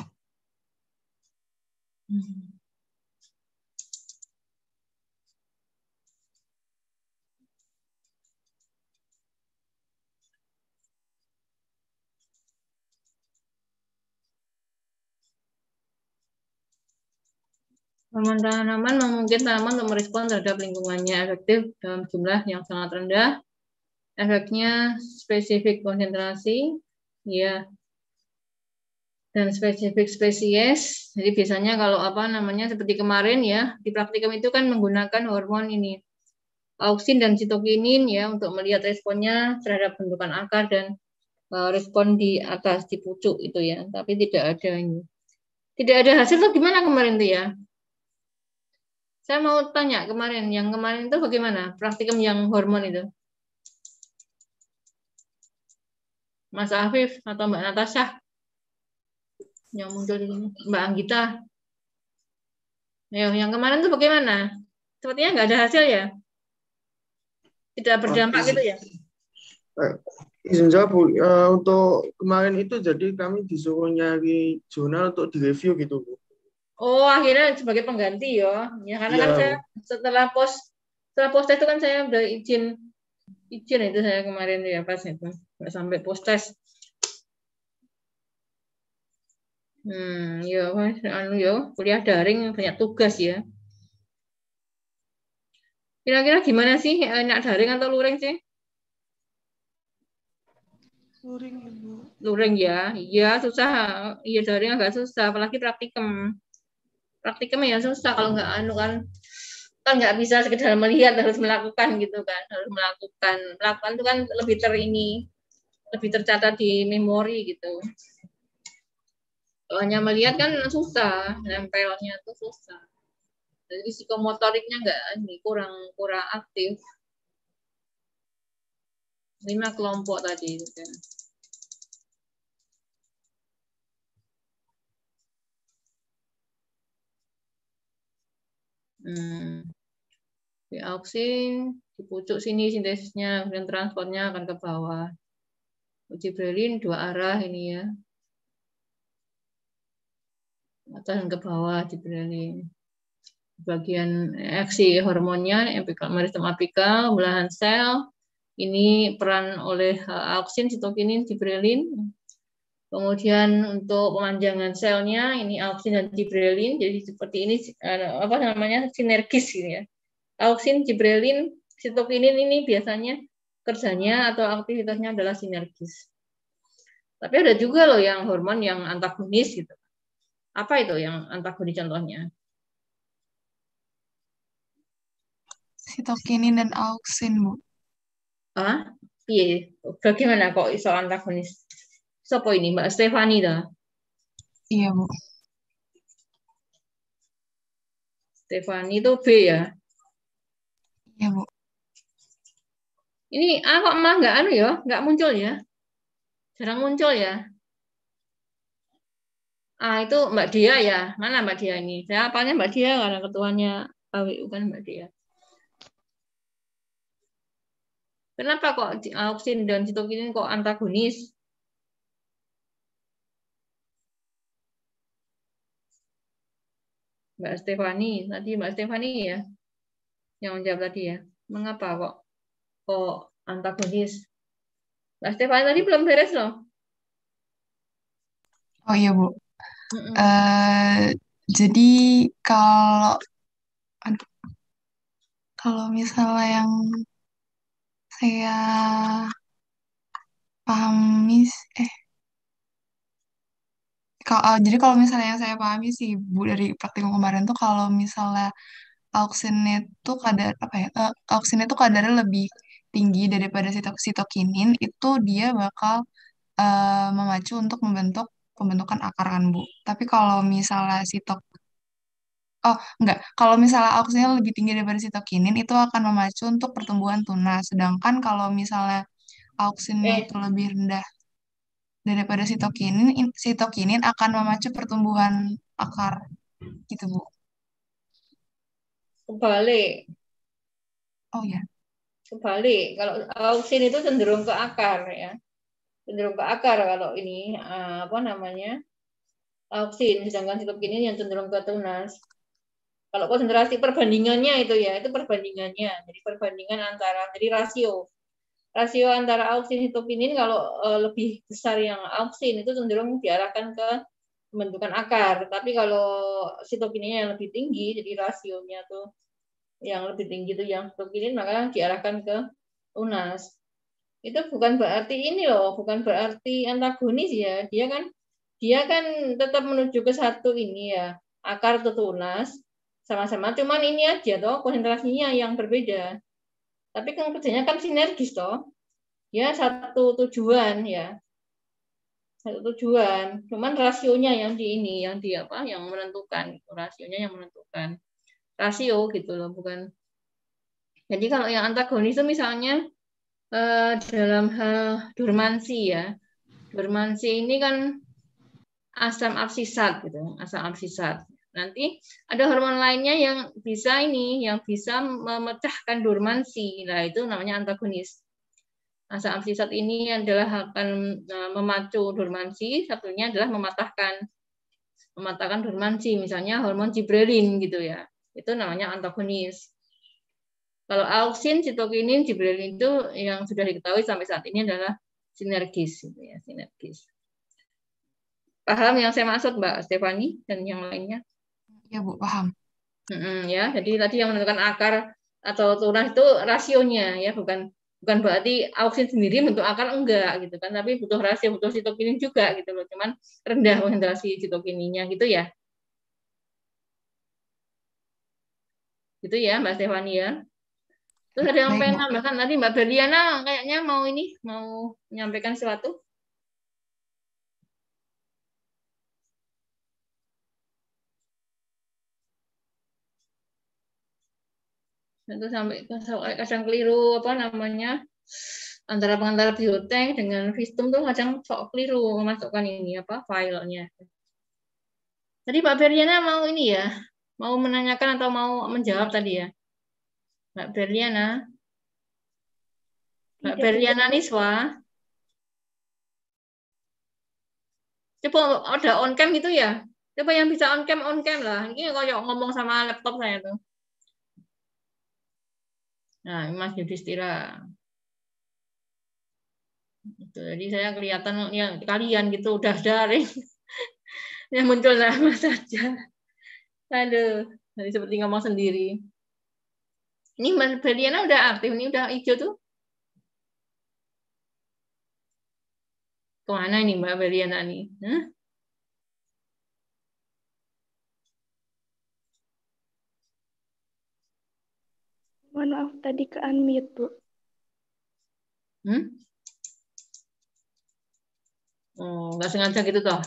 Hormon tanaman memungkinkan tanaman untuk merespon terhadap lingkungannya, efektif dalam jumlah yang sangat rendah. Efeknya spesifik konsentrasi, ya, dan spesifik spesies. Jadi biasanya kalau seperti kemarin ya, di praktikum itu kan menggunakan hormon ini, auksin dan sitokinin ya, untuk melihat responnya terhadap bentukan akar dan respon di atas, di pucuk itu ya. Tapi tidak ada hasil tuh gimana kemarin tuh ya? Saya mau tanya yang kemarin itu bagaimana praktikum yang hormon itu? Mas Afif atau Mbak Natasha? Yang muncul di sini, Mbak Anggita. Yang kemarin itu bagaimana? Sepertinya nggak ada hasil ya? Tidak berdampak gitu ya? Izin jawab Bu, untuk kemarin itu jadi kami disuruh nyari jurnal untuk direview gitu Bu. Oh, akhirnya sebagai pengganti ya. Ya karena kan saya setelah post test itu kan saya udah izin itu saya kemarin ya pas itu. Nggak sampai post test. Kuliah daring banyak tugas ya. Kira-kira gimana sih, enak daring atau luring sih? Luring Ibu. Luring ya, iya susah. Iya daring agak susah, apalagi praktikum. Praktikum ya susah kalau nggak kan nggak bisa sekedar melihat, harus melakukan gitu kan, harus melakukan itu kan lebih tercatat di memori gitu. Kalau hanya melihat kan susah, nempelnya tuh susah. Jadi psikomotoriknya kurang aktif. 5 kelompok tadi gitu. Di auksin, di pucuk sini sintesisnya, kemudian transportnya akan ke bawah. Uji Berlin 2 arah ini ya. Atas dan ke bawah di Berlin. Bagian aksi hormonnya, meristem apikal, belahan sel. Ini peran oleh auksin, sitokinin, gibrelin. Kemudian untuk pemanjangan selnya ini auksin dan gibrelin. Jadi seperti ini sinergis gitu ya. Auksin, gibrelin, sitokinin ini biasanya kerjanya atau aktivitasnya adalah sinergis. Tapi ada juga loh yang hormon yang antagonis gitu. Apa itu yang antagonis contohnya? sitokinin dan auksin, Bu. Ah, piye? Bagaimana kok iso antagonis? Sopo ini Mbak Stefani dah. Iya, Bu. Stefani itu B ya. Iya, Bu. Ini A kok malah nggak anu ya, nggak muncul ya. Jarang muncul ya. Ah, itu Mbak Dia ya. Mana Mbak Dia ini? Saya apanya Mbak Dia karena ketuanya KWU kan Mbak Dia. Kenapa kok auksin dan sitokinin kok antagonis? Mbak Stefani, tadi Mbak Stefani ya yang menjawab tadi ya. Mengapa kok antagonis? Mbak Stefani tadi belum beres loh. Oh iya, Bu. Mm-mm. Jadi kalau aduh, kalau misalnya yang saya pahami, jadi kalau misalnya yang saya pahami sih, Bu, dari praktikum kemarin tuh kalau misalnya auksin itu kadar apa ya? Auksin itu kadarnya lebih tinggi daripada sitokinin, itu dia bakal memacu untuk membentuk pembentukan akar kan, Bu. Tapi kalau misalnya oh enggak, kalau misalnya auksinnya lebih tinggi daripada sitokinin, itu akan memacu untuk pertumbuhan tunas. Sedangkan kalau misalnya auksinnya Eh, itu lebih rendah daripada sitokinin akan memacu pertumbuhan akar gitu, Bu. kebalik. Oh ya, Kebalik. Kalau auksin itu cenderung ke akar ya. Cenderung ke akar kalau ini apa namanya? Auksin, sedangkan sitokinin yang cenderung ke tunas. Kalau konsentrasi perbandingannya itu ya, itu perbandingannya. Jadi perbandingan antara, jadi rasio antara auksin sitokinin kalau lebih besar yang auksin itu cenderung diarahkan ke pembentukan akar. Tapi kalau sitokinnya yang lebih tinggi, jadi rasionya tuh yang lebih tinggi itu yang sitokinin maka diarahkan ke tunas. Itu bukan berarti ini loh, bukan berarti antagonis ya. Dia kan tetap menuju ke satu ini ya, akar atau tunas sama-sama. Cuman ini aja toh konsentrasinya yang berbeda. Tapi kan kerjanya kan sinergis toh. Ya satu tujuan ya. Satu tujuan. Cuman rasionya yang di ini, yang di apa, yang menentukan. Rasionya yang menentukan. Rasio gitu loh, bukan. Jadi kalau yang antagonis itu misalnya dalam hal dormansi ya. Dormansi ini kan asam absisat gitu, asam absisat. Nanti ada hormon lainnya yang bisa memecahkan dormansi. Nah, itu namanya antagonis. Asam absisat ini adalah akan memacu dormansi, satunya adalah mematahkan dormansi, misalnya hormon gibrelin gitu ya. Itu namanya antagonis. Kalau auksin, sitokinin, gibrelin itu yang sudah diketahui sampai saat ini adalah sinergis gitu ya, sinergis. Paham yang saya maksud Mbak Stefani dan yang lainnya? ya Bu, paham. Ya, jadi tadi yang menentukan akar atau tunas itu rasionya ya, bukan berarti auksin sendiri bentuk akar enggak gitu kan, tapi butuh rasio, butuh sitokinin juga gitu loh. Cuman rendah konsentrasi sitokininnya gitu ya. Gitu ya Mbak Stefani ya. Terus ada yang Baik, pengen Bu. nambahkan tadi Mbak Berliana kayaknya mau menyampaikan sesuatu. Itu sampai kadang keliru apa namanya antara pengantar biotek dengan vistum tuh kadang sok keliru memasukkan ini apa filenya. Tadi Mbak Berliana mau ini ya, mau menanyakan atau mau menjawab tadi ya, Mbak Berliana. Mbak Berliana Niswa. Coba ada on cam gitu ya. Coba yang bisa on cam lah. Ini kayak ngomong sama laptop saya tuh. Nah, Mas Yudhistira. Jadi saya kelihatan ya kalian gitu udah daring. Yang muncul nama saja. Aduh, jadi seperti ngomong sendiri. Ini Mbak Berliana udah aktif, ini udah hijau tuh. Kemana ini Mbak Berliana nih? Hah? Mohon maaf tadi ke unmute, Bu. Oh, nggak sengaja gitu toh.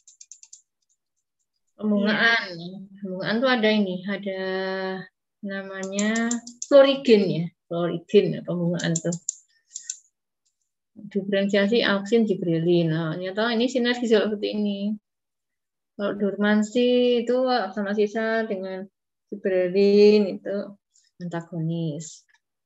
Pembungaan tuh ada ini, ada namanya florigen ya, florigen pembungaan tuh. Diferensiasi auksin gibrelin. Nah, ternyata ini sinergi seperti ini. Kalau dormansi itu sama sisa dengan gibrelin itu antagonis.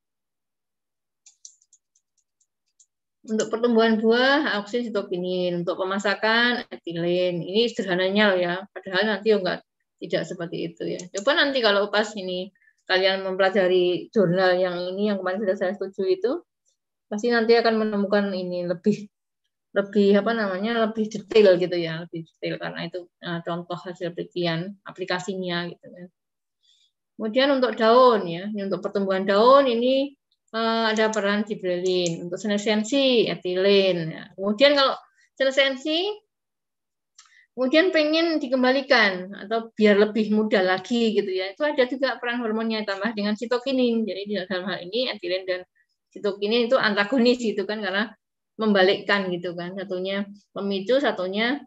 Untuk pertumbuhan buah, auksin sitokinin. Untuk pemasakan, etilen. Ini sederhananya loh ya. Padahal nanti enggak tidak seperti itu ya. Coba nanti kalau pas ini kalian mempelajari jurnal yang ini yang kemarin sudah saya setuju itu, pasti nanti akan menemukan ini lebih apa namanya lebih detail gitu ya, lebih detail karena itu contoh hasil penelitian aplikasinya gitu kan. Kemudian untuk daun ya, ini untuk pertumbuhan daun ini ada peran gibrelin, untuk senescensi etilen. Ya. Kemudian kalau senescensi, kemudian pengen dikembalikan atau biar lebih mudah lagi gitu ya, itu ada juga peran hormonnya tambah dengan sitokinin. Jadi dalam hal ini etilen dan sitokinin itu antagonis gitu kan karena membalikkan gitu kan, satunya memicu, satunya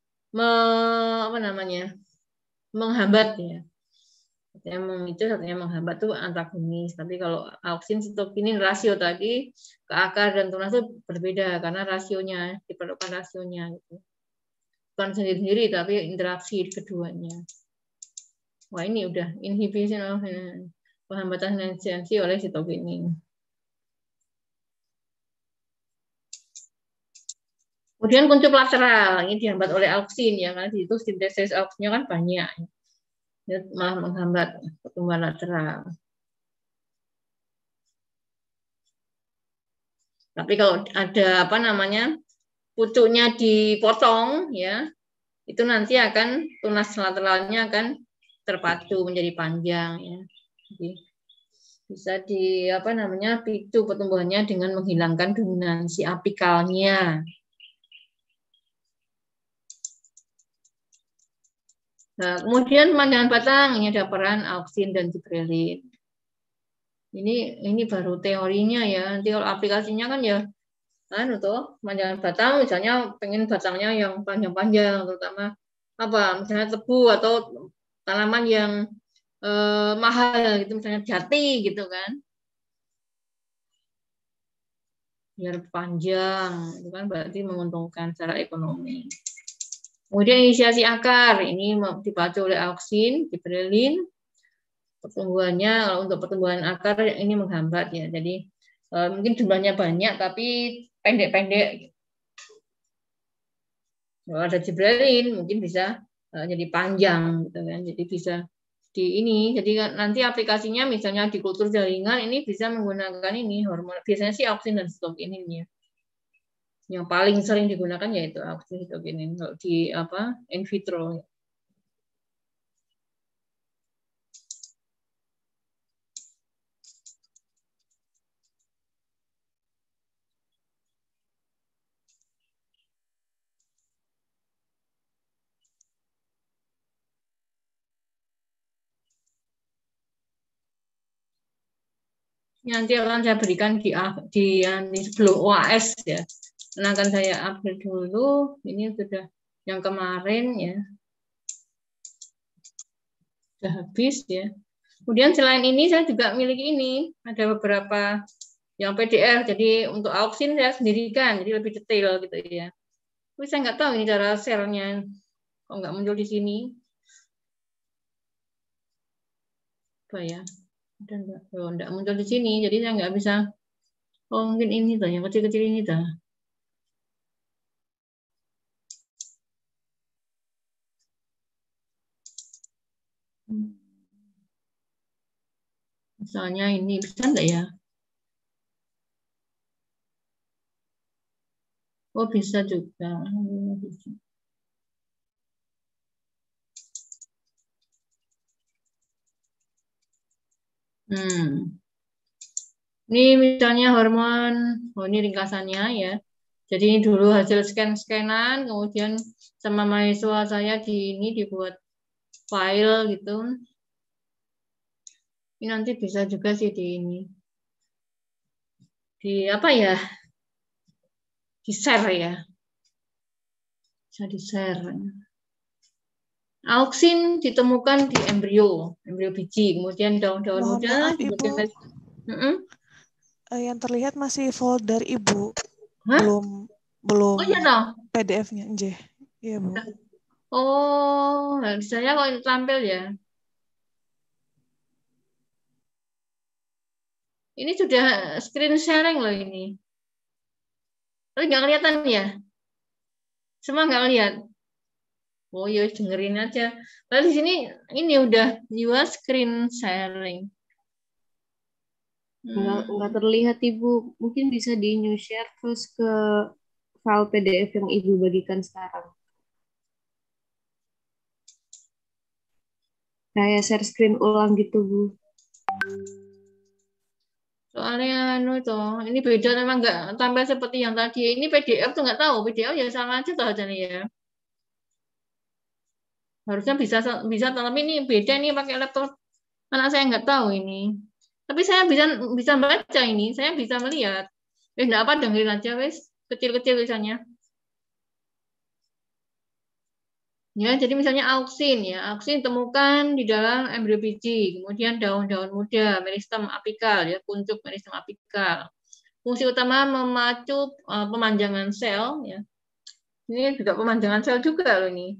menghambat ya. Satunya memicu, satunya menghambat itu antagonis. Tapi kalau auksin sitokinin rasio tadi ke akar dan tunas itu berbeda karena rasionya diperlukan rasionya gitu. Bukan sendiri-sendiri tapi interaksi keduanya. Wah ini udah inhibition of penghambatan senescensi oleh sitokinin. Kemudian kuncup lateral ini dihambat oleh auksin ya kan, di situ sintesis auksinnya kan banyak. Ini malah menghambat pertumbuhan lateral. Tapi kalau ada apa namanya pucuknya dipotong ya, itu nanti akan tunas lateralnya akan terpacu menjadi panjang ya. Jadi bisa di apa namanya picu pertumbuhannya dengan menghilangkan dominansi apikalnya. Nah, kemudian pemanjangan batang ini ada peran auksin dan gibrelin. Ini baru teorinya ya. Nanti kalau aplikasinya kan ya tuh pemanjangan batang misalnya pengen batangnya yang panjang-panjang terutama apa misalnya tebu atau tanaman yang mahal gitu misalnya jati gitu kan. Biar panjang itu kan berarti menguntungkan secara ekonomi. Kemudian inisiasi akar, ini dipacu oleh auksin, gibrelin. Pertumbuhannya, kalau untuk pertumbuhan akar ini menghambat ya. Jadi mungkin jumlahnya banyak tapi pendek-pendek. Kalau ada gibrelin mungkin bisa jadi panjang gitu kan. Jadi bisa di ini. Jadi nanti aplikasinya misalnya di kultur jaringan ini bisa menggunakan ini hormon. Biasanya sih auksin dan sitokinin ya. Yang paling sering digunakan yaitu auksin sitokinin kalau di apa in vitro. Nanti akan saya berikan di sebelum UAS ya. Nah, akan saya update dulu. Ini sudah yang kemarin ya. Sudah habis ya. Kemudian selain ini saya juga miliki ini. Ada beberapa yang PDF. Jadi untuk auksin saya sendirikan. Jadi lebih detail gitu ya. Tapi saya nggak tahu ini cara share-nya. Kok nggak muncul di sini. Apa ya? Enggak muncul di sini. Jadi saya nggak bisa. Oh mungkin ini tuh. Yang kecil-kecil ini tuh. Misalnya ini bisa enggak ya? Oh bisa juga. Ini misalnya hormon. Oh ini ringkasannya ya. Jadi ini dulu hasil scan-scanan, kemudian sama mahasiswa saya di ini dibuat file gitu. Ini nanti bisa juga sih di ini. Di apa ya? Di share ya. Bisa di share. Auksin ditemukan di embrio biji, kemudian daun-daun Mohon muda. maaf, Ibu. Yang terlihat masih folder Ibu. Hah? Belum Oh iya toh. PDF-nya, nggih. Iya, Bu. Oh, di saya kok tampil ya. Ini sudah screen sharing loh ini. Tapi nggak kelihatan ya? Semua nggak lihat. Oh ya dengerin aja. Lalu di sini ini udah juga screen sharing. Nggak terlihat Ibu. Mungkin bisa di new share terus ke file PDF yang Ibu bagikan sekarang. Kayak share screen ulang gitu, Bu. Soalnya ini beda, memang nggak tampil seperti yang tadi. Ini PDF tuh nggak tahu, PDF ya sama aja toh aja nih ya. Harusnya bisa, tapi ini beda nih pakai laptop. Anak saya nggak tahu ini. Tapi saya bisa baca ini, saya bisa melihat. Nggak apa, dengerin aja wes, kecil-kecil tulisannya. Ya, jadi misalnya auksin ya, auksin temukan di dalam embrio biji, kemudian daun-daun muda, meristem apikal ya, kuncup meristem apikal. Fungsi utama memacu pemanjangan sel ya. Ini juga pemanjangan sel juga loh ini.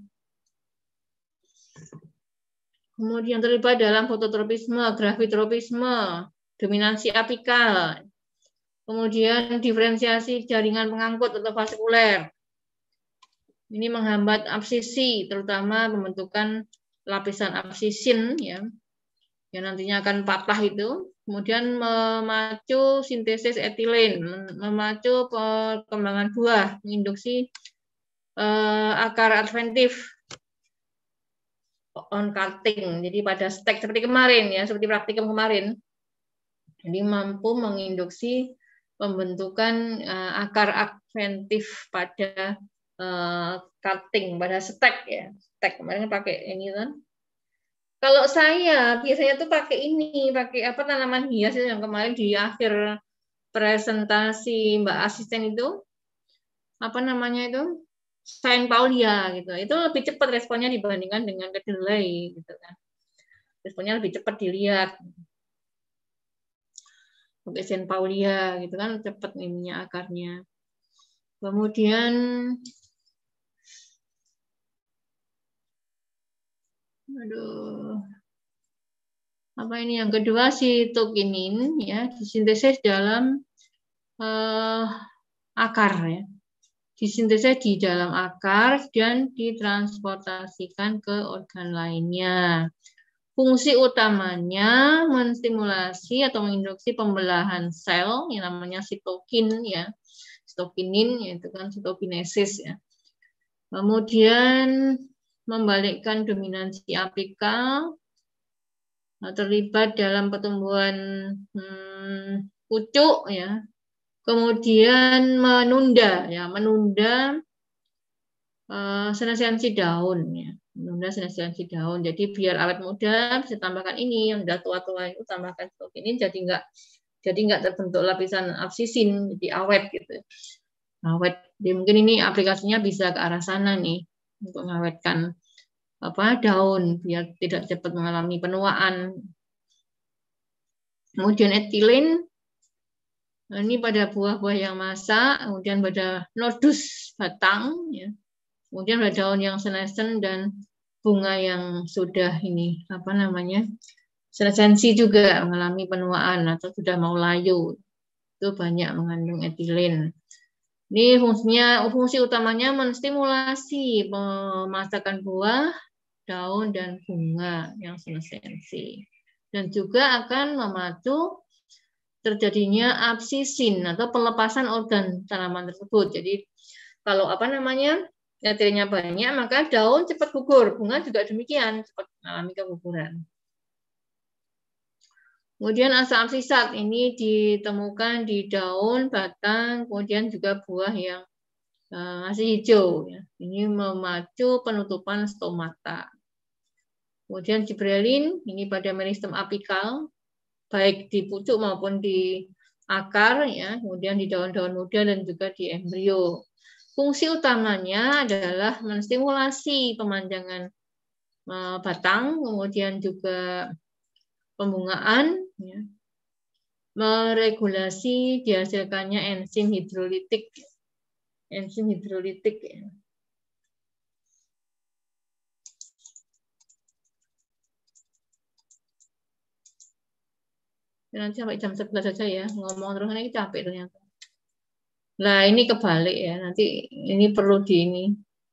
Kemudian terlibat dalam fototropisme, gravitropisme, dominansi apikal. Kemudian diferensiasi jaringan pengangkut atau vaskuler. Ini menghambat absisi, terutama pembentukan lapisan absisin ya, yang nantinya akan patah itu. Kemudian memacu sintesis etilen, memacu perkembangan buah, menginduksi akar adventif on cutting. Jadi pada stek seperti kemarin ya, seperti praktikum kemarin. Jadi mampu menginduksi pembentukan akar adventif pada cutting, pada stek ya. Stek kemarin pakai ini kan. Kalau saya biasanya tuh pakai ini, pakai apa tanaman hias yang kemarin di akhir presentasi Mbak asisten itu. Apa namanya itu? Saint Paulia gitu. Itu lebih cepat responnya dibandingkan dengan kedelai gitu kan. Responnya lebih cepat dilihat. Pakai Saint Paulia gitu kan, cepat ininya akarnya. Kemudian apa ini yang kedua, sitokinin ya, disintesis dalam akar ya. Disintesis di dalam akar dan ditransportasikan ke organ lainnya. Fungsi utamanya menstimulasi atau menginduksi pembelahan sel yang namanya sitokin ya. Sitokinin yaitu kan sitokinesis ya. Kemudian membalikkan dominansi apikal, terlibat dalam pertumbuhan pucuk ya. Kemudian menunda senesensi daun ya. Menunda senesensi daun. Jadi biar awet muda bisa tambahkan ini, yang udah tua-tua itu tambahkan ini, jadi nggak terbentuk lapisan absisin, jadi awet gitu. Awet. Jadi mungkin ini aplikasinya bisa ke arah sana nih untuk mengawetkan daun biar tidak cepat mengalami penuaan. Kemudian etilen ini pada buah-buah yang masak, kemudian pada nodus batang ya. Kemudian pada daun yang senescent dan bunga yang sudah ini senesensi juga mengalami penuaan atau sudah mau layu. Itu banyak mengandung etilen. Ini fungsi utamanya menstimulasi pemasakan buah, daun dan bunga yang senesensi. Dan juga akan memacu terjadinya absisin atau pelepasan organ tanaman tersebut. Jadi kalau etilennya banyak, maka daun cepat gugur, bunga juga demikian, cepat mengalami keguguran. Kemudian asa absisat ini ditemukan di daun, batang, kemudian juga buah yang masih hijau. Ya. Ini memacu penutupan stomata. Kemudian gibrelin ini pada meristem apikal, baik di pucuk maupun di akar, ya, kemudian di daun-daun muda dan juga di embrio. Fungsi utamanya adalah menstimulasi pemanjangan batang, kemudian juga pembungaan, ya, meregulasi dihasilkannya enzim hidrolitik. Enzim hidrolitik, ya. Nanti sampai jam 11 saja ya, ngomong terus ini capek ternyata. Nah, ini kebalik ya, nanti ini perlu di ini.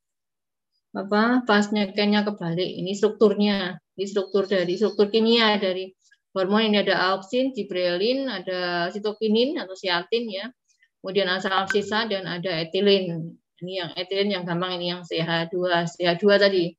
Pas nyekennya kebalik, ini strukturnya. Ini struktur kimia dari hormon. Ini ada auksin, gibrelin, ada sitokinin atau siatin ya. Kemudian asam absisa dan ada etilin. Ini yang etilin yang gampang, ini yang CH2 tadi.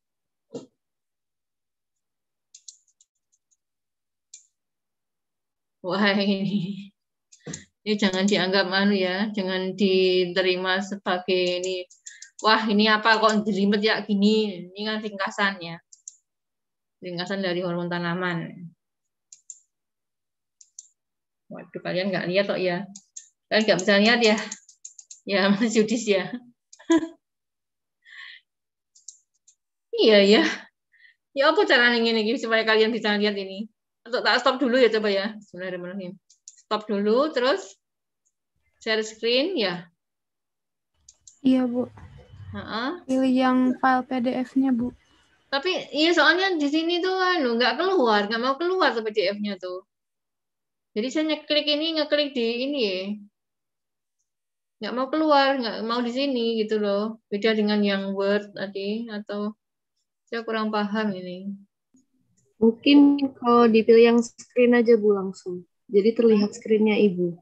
Wah, ini jangan dianggap ya, jangan diterima sebagai ini. Wah, ini apa kok jelimet ya gini? Ini kan ringkasannya. Ringkasan dari hormon tanaman. Waduh, kalian nggak lihat kok ya? Kalian nggak bisa lihat ya? Ya, Mas Yudis ya. Iya ya. Ya apa cara ini supaya kalian bisa lihat ini? Untuk tak stop dulu ya coba ya. Bismillahirrahmanirrahim. Stop dulu, terus share screen ya. Iya, Bu. Pilih yang file PDF-nya, Bu. Tapi iya soalnya di sini tuh nggak mau keluar tuh PDF-nya tuh. Jadi saya ngeklik di ini ya. Nggak mau keluar, nggak mau di sini gitu loh. Beda dengan yang Word tadi, atau saya kurang paham ini. Mungkin kalau dipilih yang screen aja Bu langsung. Jadi terlihat screen-nya Ibu.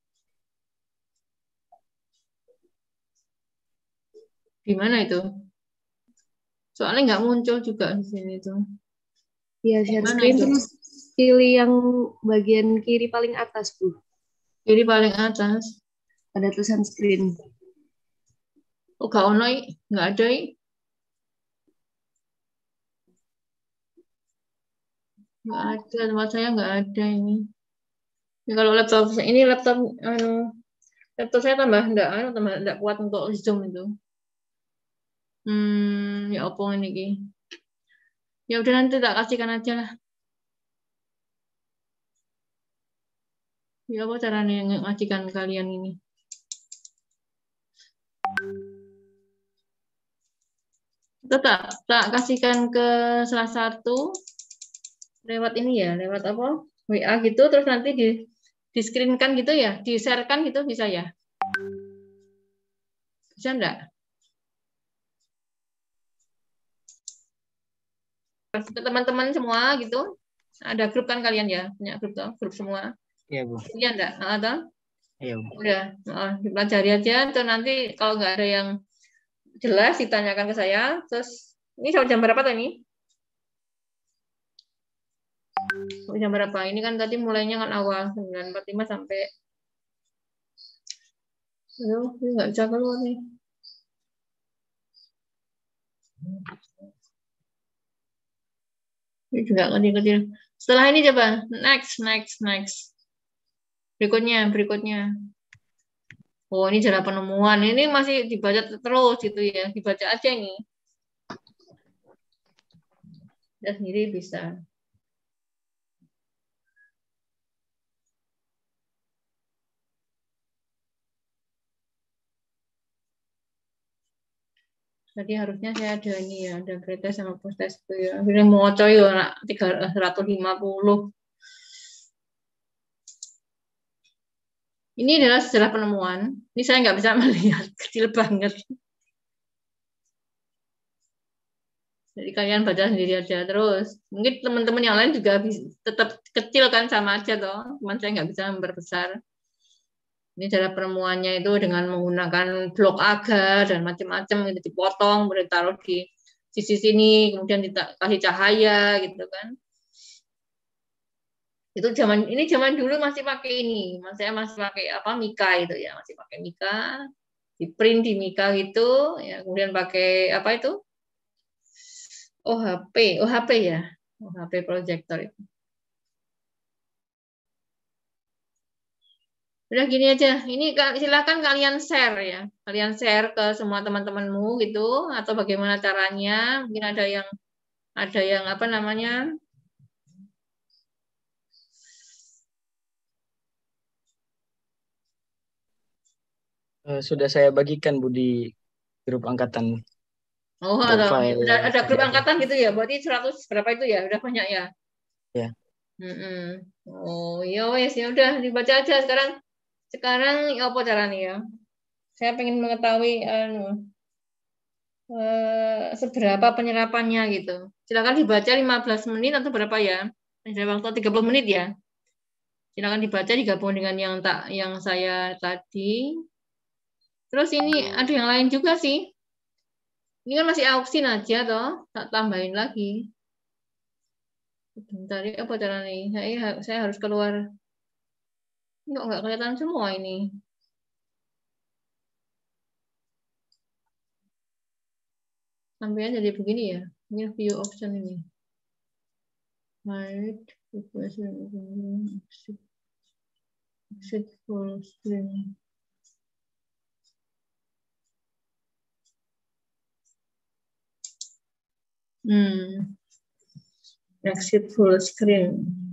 Gimana itu? Soalnya nggak muncul juga di sini tuh. Iya, share screen terus pilih yang bagian kiri paling atas, Bu. Kiri paling atas. Ada tulisan screen. Oh, nggak ada. Nggak ada, tempat saya nggak ada ini. Ini kalau laptop saya tambah enggak kuat untuk Zoom itu. Ya opong ini. Ya udah nanti tak kasihkan aja lah. Ya apa caranya ngajikan kalian ini? Itu tak kasihkan ke salah satu lewat ini ya, lewat apa? WA gitu, terus nanti di screen-kan gitu ya, di-share-kan gitu bisa ya? Bisa enggak? Ke teman-teman semua gitu. Ada grup kan kalian ya? Punya grup semua. Iya, Bu. Iya enggak? Atau? Iya, Bu. Udah, dipelajari aja. Terus nanti kalau nggak ada yang jelas ditanyakan ke saya. Terus ini sampai jam berapa tadi? Sampai jam berapa? Ini kan tadi mulainya kan awal 9.45 sampai. Aduh, ini nggak bisa keluar nih. Ini juga kecil-kecil. Setelah ini coba next. Berikutnya. Oh, ini cara penemuan. Ini masih dibaca terus gitu ya. Dibaca aja ini. Dia sendiri bisa. Tadi harusnya saya ada ini ya, ada pretest sama posttest itu ya. Akhirnya mau coy ya 150. Ini adalah sejarah penemuan. Ini saya nggak bisa melihat, kecil banget. Jadi kalian baca sendiri aja terus. Mungkin teman-teman yang lain juga tetap kecil kan sama aja toh. Cuman saya nggak bisa memperbesar. Ini cara penemuannya itu dengan menggunakan blok agar dan macam-macam itu dipotong, ditaruh di sisi sini, kemudian dikasih cahaya gitu kan. Itu zaman dulu masih pakai ini. Saya masih pakai Mika itu ya, masih pakai Mika. Di print di Mika gitu, ya kemudian pakai apa itu? OHP ya. OHP proyektor itu. Udah gini aja. Ini silakan kalian share ya. Kalian share ke semua teman-temanmu gitu atau bagaimana caranya? Mungkin ada yang apa namanya? Sudah saya bagikan Bu di grup angkatan Oh, profile ada grup PDF. angkatan gitu ya. Berarti 100 berapa itu ya? Udah banyak ya? Ya. Oh, ya wes ya udah dibaca aja sekarang. Sekarang apa caranya ya? Saya pengen mengetahui seberapa penyerapannya gitu. Silakan dibaca 15 menit atau berapa ya? Ada waktu 30 menit ya. Silakan dibaca digabung dengan yang saya tadi. Terus ini ada yang lain juga sih. Ini kan masih auksin aja toh, tak tambahin lagi. Bentar apa cara nih? Saya harus keluar. Enggak kelihatan semua ini. Sampai jadi begini ya. Ini view option ini. Hide, exit full screen. Exit full screen.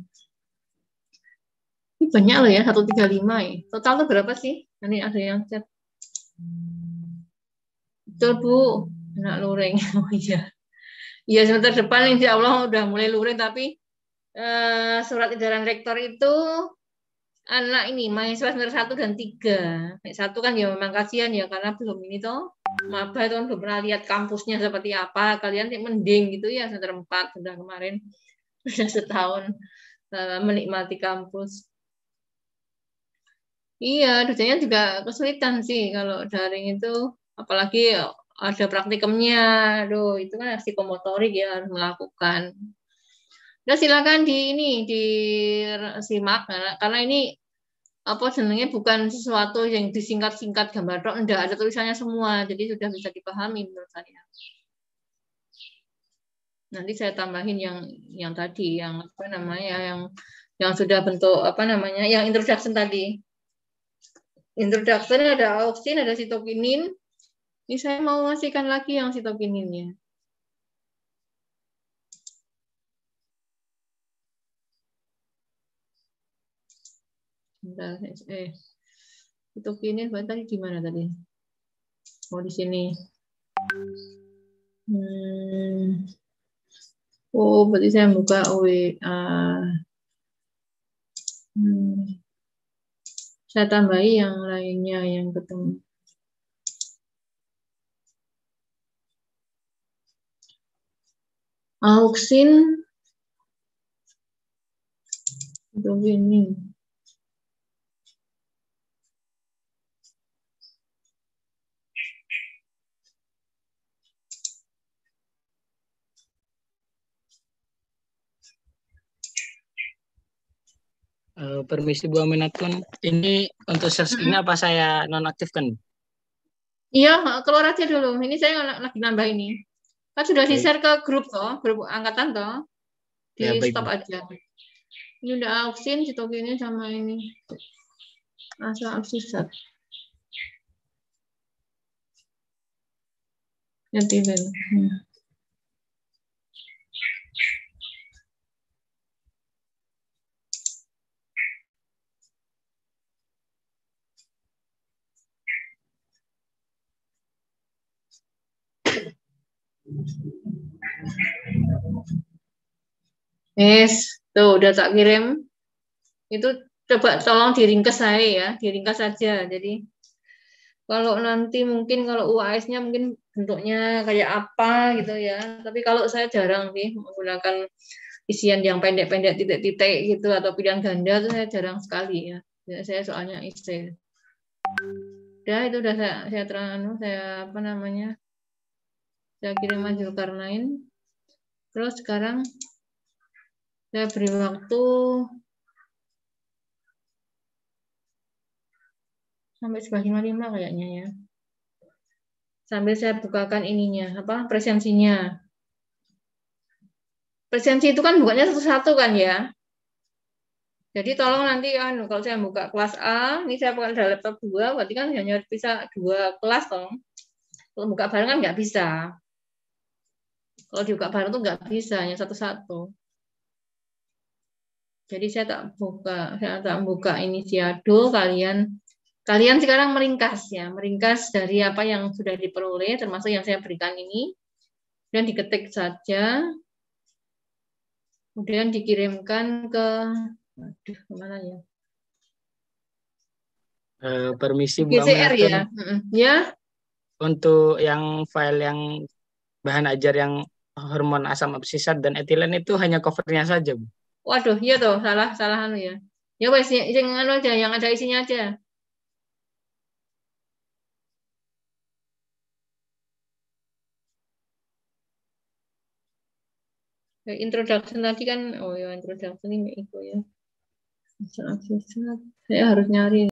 Ini banyak loh ya, 135 ya. Total tuh berapa sih? Ini ada yang chat. Betul Bu, anak luring. Oh iya. Iya semester depan insya Allah udah mulai luring, tapi surat edaran rektor itu anak ini mahasiswa semester 1 dan 3. 1 kan ya memang kasihan ya karena belum ini toh. Maba itu kan belum pernah lihat kampusnya seperti apa. Kalian mending gitu ya semester 4 sudah kemarin. Sudah setahun menikmati kampus. Iya, dosennya juga kesulitan sih kalau daring itu, apalagi ada praktikumnya. Aduh, itu kan psikomotorik ya harus melakukan. Udah silakan disimak karena ini apa sebenarnya bukan sesuatu yang disingkat-singkat gambar dok, enggak ada tulisannya semua, jadi sudah bisa dipahami menurut saya. Nanti saya tambahin yang tadi, yang apa namanya, yang sudah bentuk apa namanya, yang introduction tadi. Introduction ada auksin, ada sitokinin. Ini saya mau ngasihkan lagi yang sitokininnya. Bentar, sitokinin tadi di mana tadi? Oh di sini. Oh berarti saya buka OWA. Saya tambahi yang lainnya yang ketemu. Auksin sitokinin. Permisi Bu Aminatun, ini untuk share screen apa saya nonaktifkan? Iya, keluar aja dulu. Ini saya lagi nambah ini. Kan sudah di-share ke grup toh, grup angkatan toh. Di Ya, stop aja. Ini udah auksin, sitokinin sama ini. Asal aksisat. Nanti Yes, tuh udah tak kirim. Itu coba tolong diringkas saya ya, diringkas saja. Jadi kalau nanti mungkin kalau UAS-nya mungkin bentuknya kayak apa gitu ya. Tapi kalau saya jarang sih menggunakan isian yang pendek-pendek titik-titik gitu atau pilihan ganda itu saya jarang sekali ya. Saya soalnya isi. Udah itu udah saya terang saya apa namanya? Saya kirim Zulkarnain. Terus sekarang saya beri waktu sampai 11.55 kayaknya ya. Sambil saya bukakan ininya, apa presensinya. Presensi itu kan bukannya satu-satu kan ya. Jadi tolong nanti kalau saya buka kelas A, ini saya pakai ada laptop 2, berarti kan hanya bisa 2 kelas dong. Kalau buka bareng kan nggak bisa. Kalau dibuka bareng tuh nggak bisa, hanya satu-satu. Jadi saya tak buka ini Shadow, kalian sekarang meringkas ya, meringkas dari apa yang sudah diperoleh, termasuk yang saya berikan ini, dan diketik saja, kemudian dikirimkan ke, aduh, kemana ya? Permisi Bu GCR Aminatun, ya, ya. untuk yang file yang bahan ajar yang hormon asam absisat dan etilen itu hanya covernya saja, Bu. Waduh, iya toh, salah anu ya. Ya wes, yang anu aja, yang ada isinya aja. Introduction tadi kan, oh ya introduction ini itu ya. Saya harus nyari.